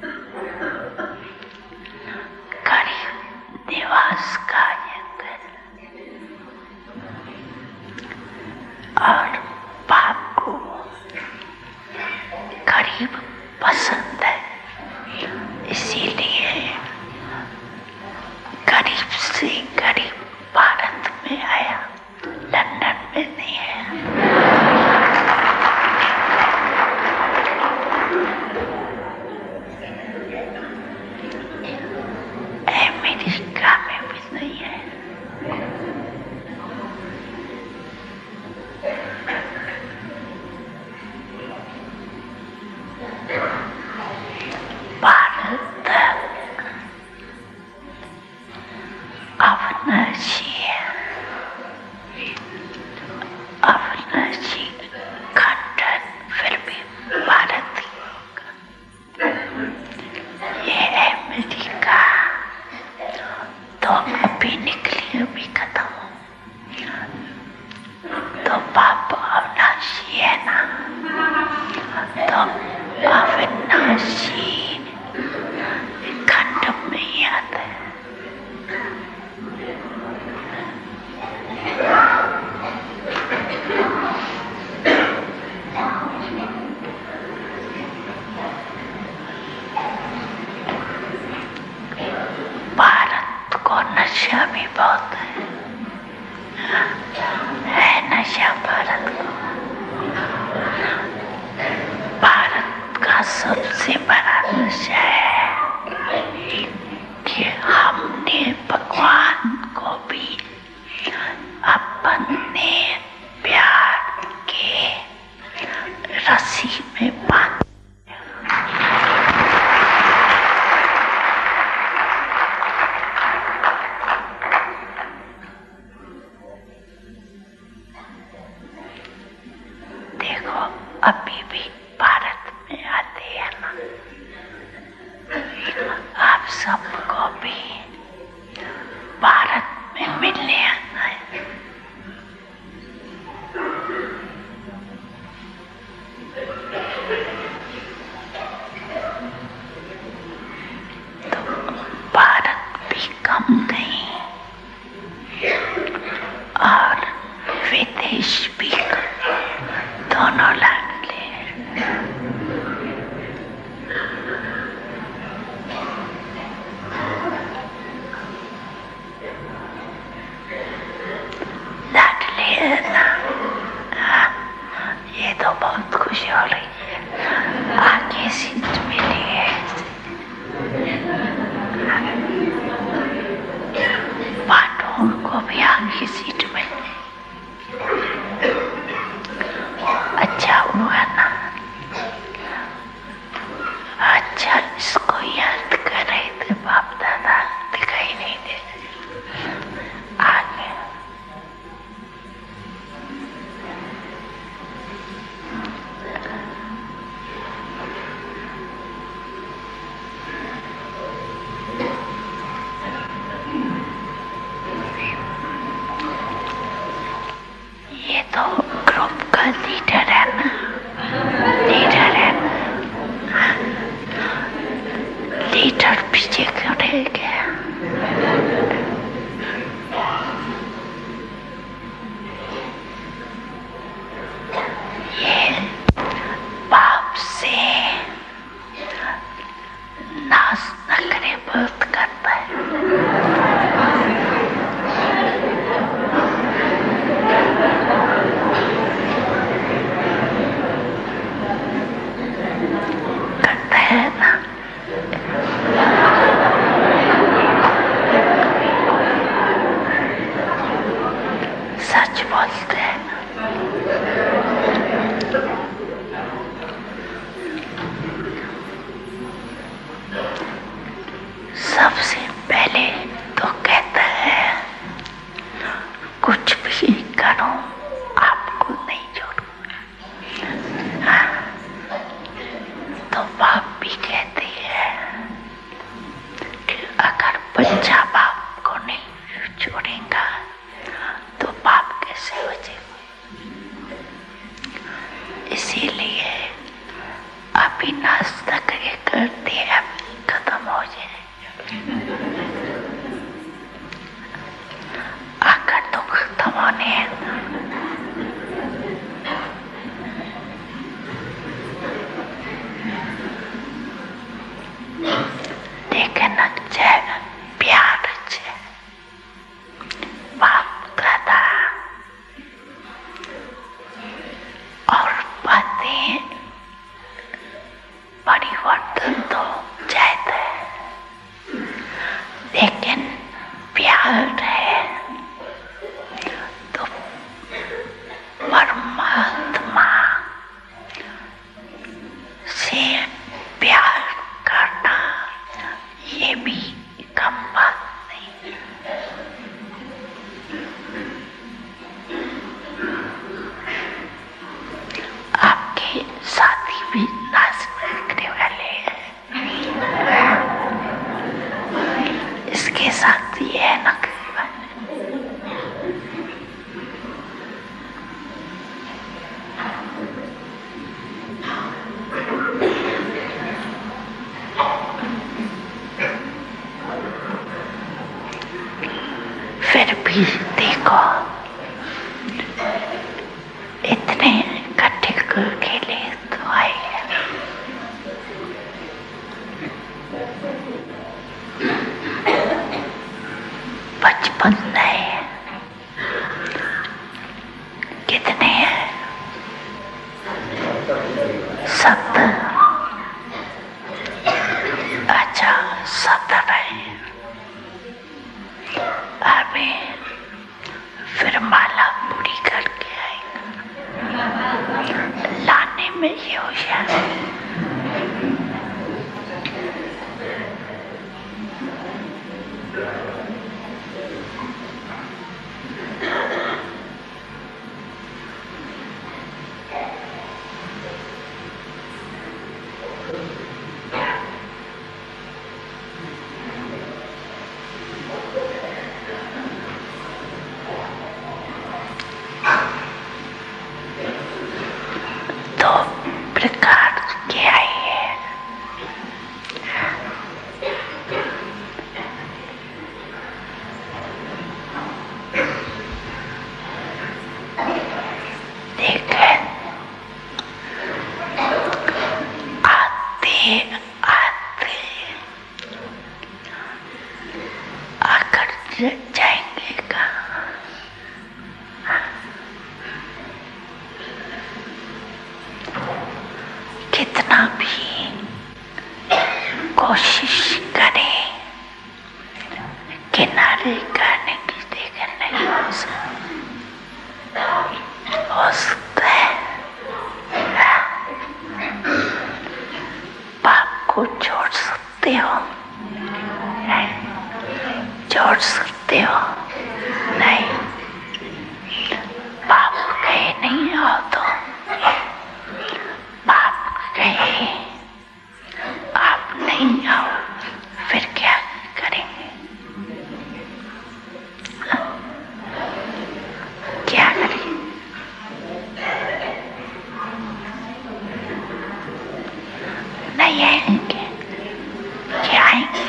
गरीब निवास का और पाप को गरीब पसंद है, इसीलिए गरीब से गरीब भारत में आया, लंदन में नहीं है। अमेरिका में भी नहीं है। भारत अविनाशी अविनाशी खंड फिर भी भारत ये अमेरिका तो अभी निकली अभी खत्म तो पाप अविनाशी है ना, तो अविनाशी खंड में ही आता है। भारत को नशा भी बहुत है, है नशा भारत को। भारत का सबसे बड़ा नशा है कि हमने भगवान को भी अपने प्यार के रस्सी में बांध देखो अभी भी भारत में आते हैं ना, तो बाप भी कहती है कि अगर बच्चा बाप को नहीं छोड़ेगा तो बाप कैसे हो जाएगा। इसीलिए अभी नाश्ता करके करते हैं, खत्म हो जाए। आकर तो खत्म होने हैं। लेकिन अच्छे प्यार अच्छे बाप दादा और बातें परिवर्तन तो चाहते हैं, लेकिन प्यार है तो परमात्मा से प्यार करना ये भी कम बात नहीं। आपके साथी भी नाच करने वाले हैं, इसके साथ ये है ना। फिर भी देखो इतने इकट्ठे करके ले तो आए। बचपन नहीं कितने हैं सत अच्छा सत्तर है। अभी फिर माला पूरी करके आएगा, लाने में ये हो जाए। दो प्रकार के आई है। देखें आते आते आकर जाएंगे कहाँ। कितना भी कोशिश करें किनारे करने की, लेकिन नहीं हो सकता है। बाप को छोड़ सकते हो, छोड़ सकते हो नहीं। बाप कहे नहीं आओ तो बाप कहे आप नहीं आओ, फिर क्या करेंगे? क्या करेंगे? नहीं आएंगे, क्या आएंगे?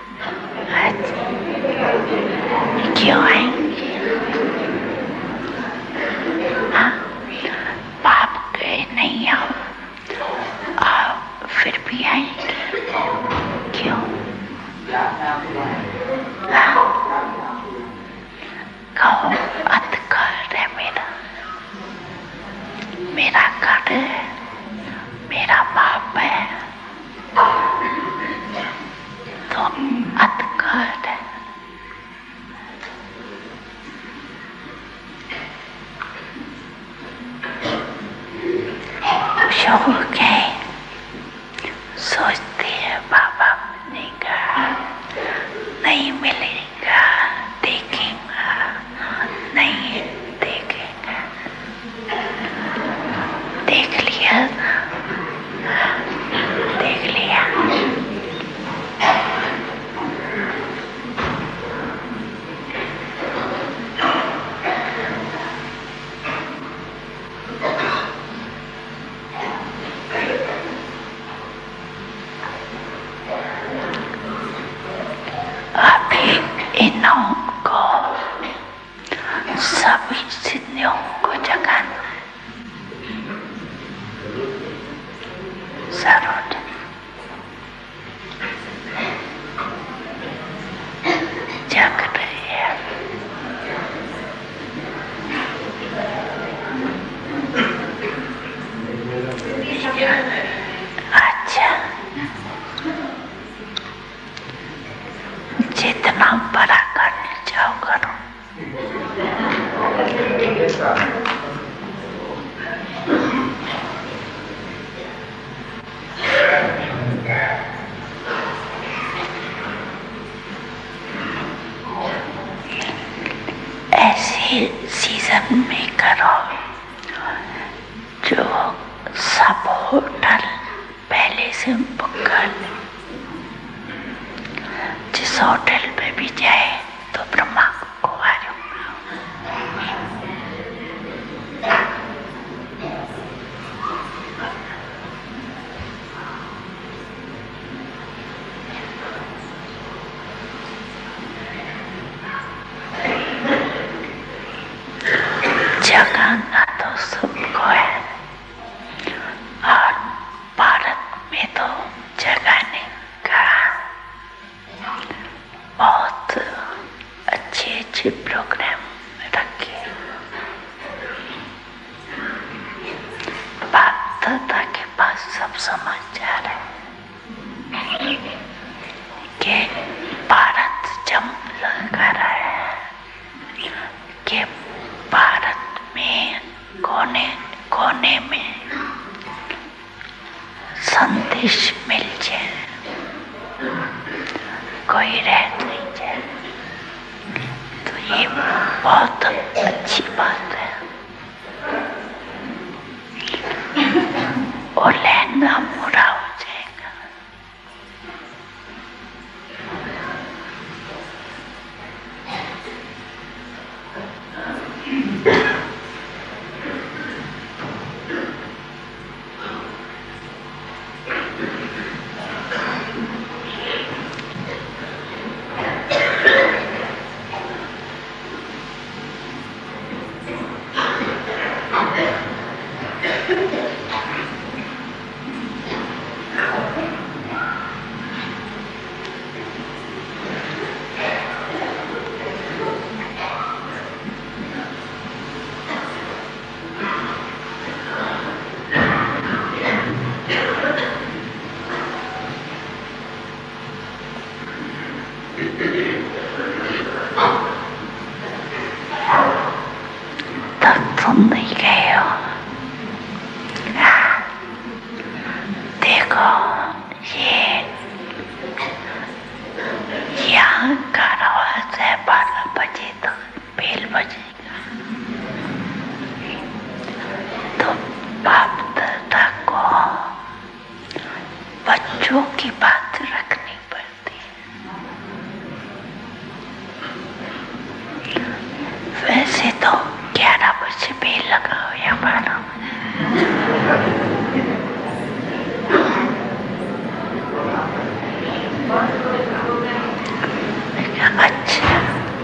क्यों आएंगे? हाँ, बाप कहे नहीं आओ, आओ फिर भी आएंगे। क्यों? हाँ, कहो अत घर है मेरा, मेरा घर है, मेरा बाप है, तो अत घर है। खुश हो गए, सोचते हैं बाबा मिलेगा नहीं मिलेगा, देखेंगे नहीं देखेंगे। देख लिया बुक कर ले। जिस होटल पे भी जाए तो ब्रह्मा को आ जाऊंगा। जगह ना तो सबको है और भारत में तो जगाने का बहुत अच्छे अच्छे प्रोग्राम रखे। बात दादा के पास सब समाचार है कि भारत जंप लगा रहा है कि भारत में कोने कोने में संदेश मिल जाए, कोई रह नहीं जाए। तो ये बहुत अच्छी बात है। और लहंगा पूरा हो जाएगा। तब तुम नहीं गए हो। देखो ये यहाँ का आवाज है, बारह बजे तक बेल बजेगा। तो बाप दादा को बच्चों की बात रखनी पड़ती है। वैसे तो ग्यारह बजे बेल लगाओ या बारह अच्छा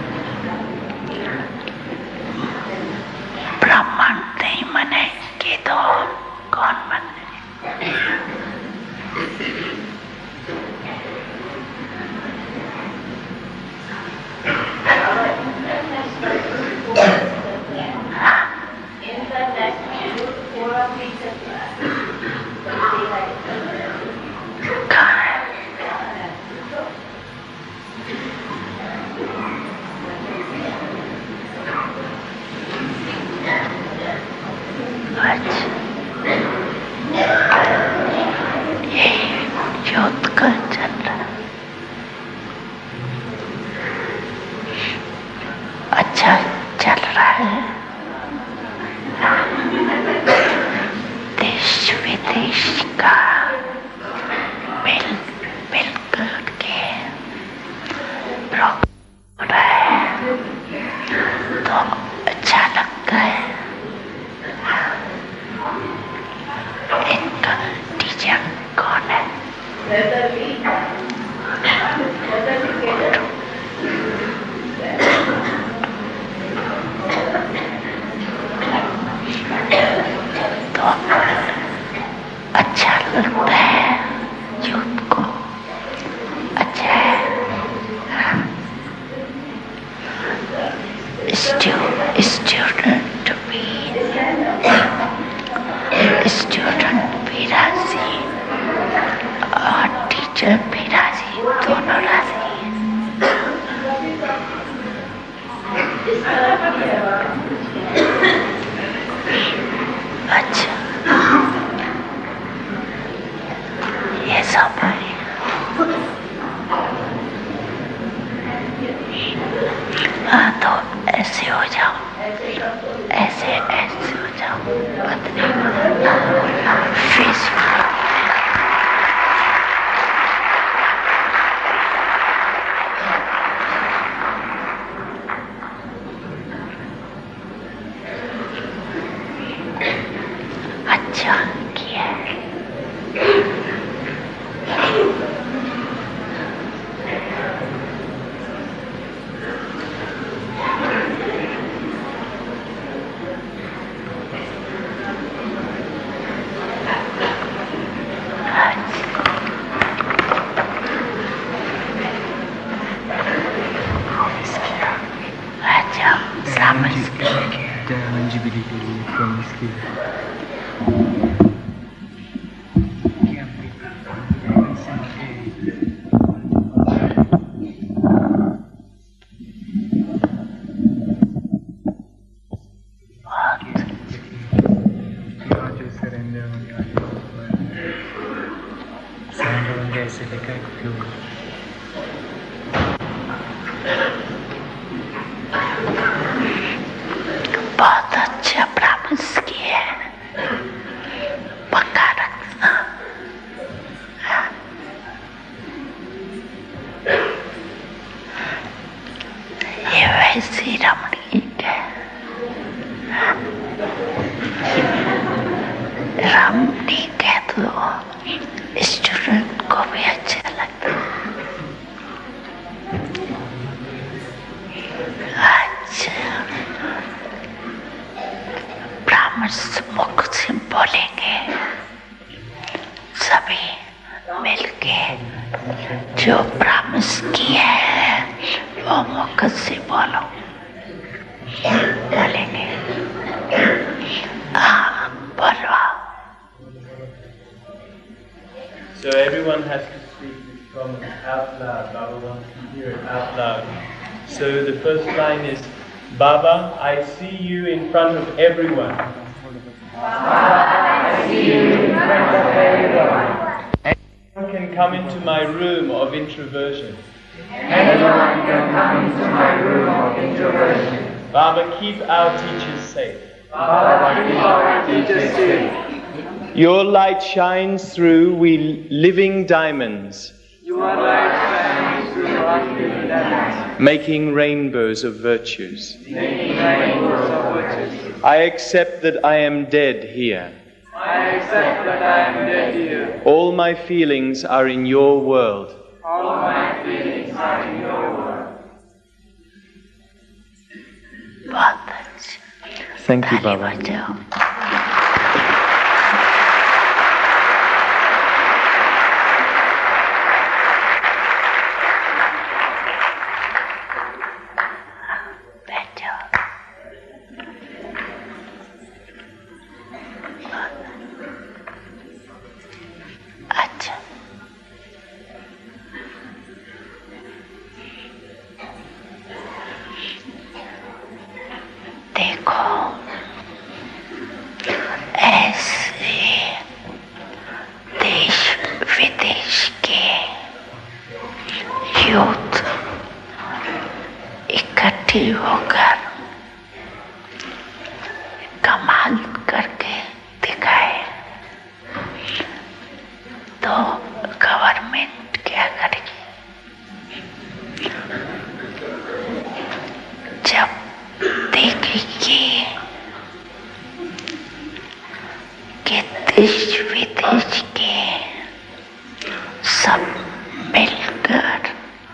ब्राह्मण नहीं मनेंगे तो कौन मने? अच्छा चल रहा है। देश विदेश का मिल मिल करके प्रोग्राम हो रहा है तो अच्छा लगता है। इनका टीचर कौन है? तो अच्छा लगता है यूथ को। अच्छा है। स्टूडेंट भी स्टूडेंट भी राजी और टीचर भी राजी, दोनों राजी। अच्छा ये सब है। हाँ तो ऐसे हो जाओ, ऐसे ऐसे हो जाओ, पत्नी फेस इसकी ऐसे लिखा है क्यों बहुत अच्छा प्रॉमिस किया है, पक्का रखना। ये वैसी रमणीक है, रमणीक है तो स्टूडेंट को भी अच्छा लगता है। अच्छा, प्रॉमिस मुख से बोलेंगे सभी मिलके, जो प्रॉमिस किया है वो मुख से बोलो, बोलेंगे। हाँ, बोलो। So everyone has to speak this promise out loud. Baba wants to hear it out loud. So the first line is, Baba, I see you in front of everyone. Baba, I see you in front of everyone. Anyone can come into my room of introversion. Anyone can come into my room of introversion. Baba, keep our teachers safe. Baba, keep our teachers safe. Your light shines through, we living diamonds. Your light shines through us living diamonds, making rainbows of virtues. making rainbows of virtues. I accept that I am dead here. I accept that I am dead here. All my feelings are in your world. All my feelings are in your world. बहुत अच्छा। Thank you, ताली Baba. बजाओ। अच्छा, देखो ऐसे देश विदेश के यूथ इकट्ठी होकर कमाल करके दिखाए तो गवर्नमेंट क्या करेगी? जब देखेगी कि देश विदेश के सब मिलकर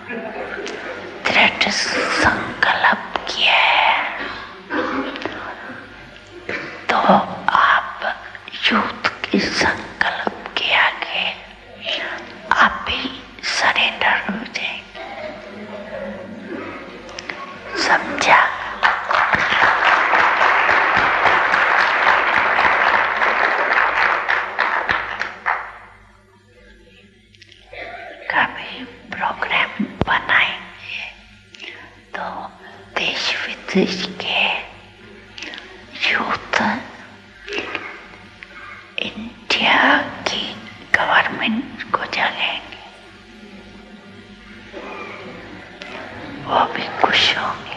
दृढ़ संकल्प किया है, तो आप यूथ के संकल्प के आगे आप भी सरेंडर हो जाएंगे। समझा? कभी प्रोग्राम बनाएंगे तो देश विदेश के यूथ इंडिया की गवर्नमेंट को जगाएंगे, वो भी खुश होंगे।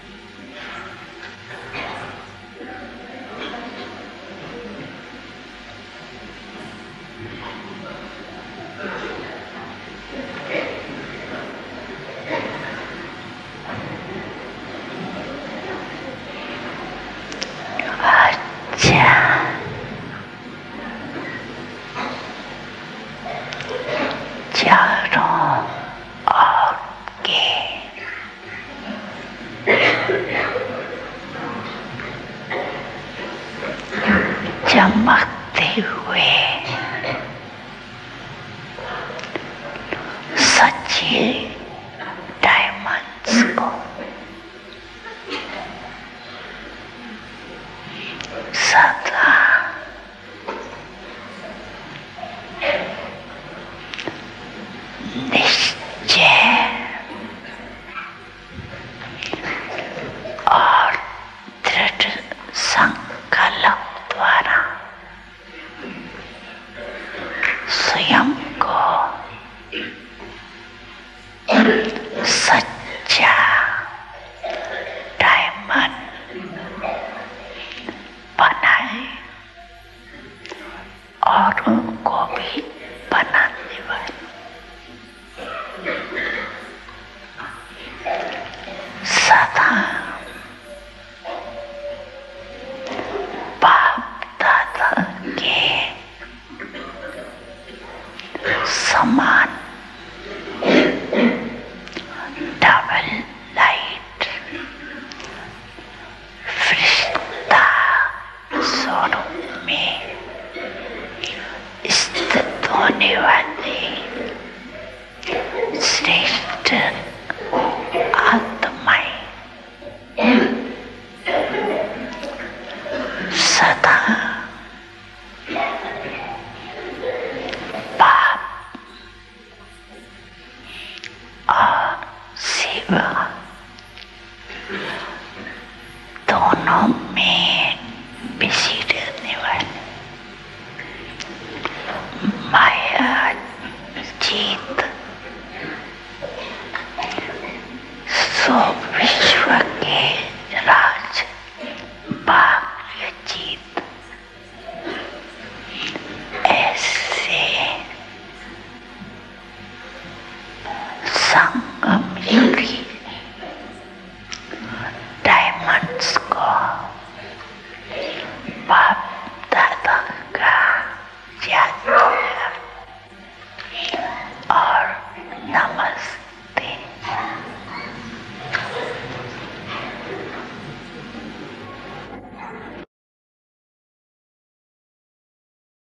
अच्छा, चारों ओर के चमकते हुए सच्चे डायमंड्स को सब निश्चय और दृढ़ संकल्प द्वारा स्वयं को सच्चा डायमंड बनाए और उनको भी बनाने वाले सदा बाप दादा के समान डबल लाइट फरिश्ता स्वरूप में स्थित होने वाले श्रेष्ठ आत्माएं सदा पाप और सेवा दोनों में बिजी रहने वाले माया जीत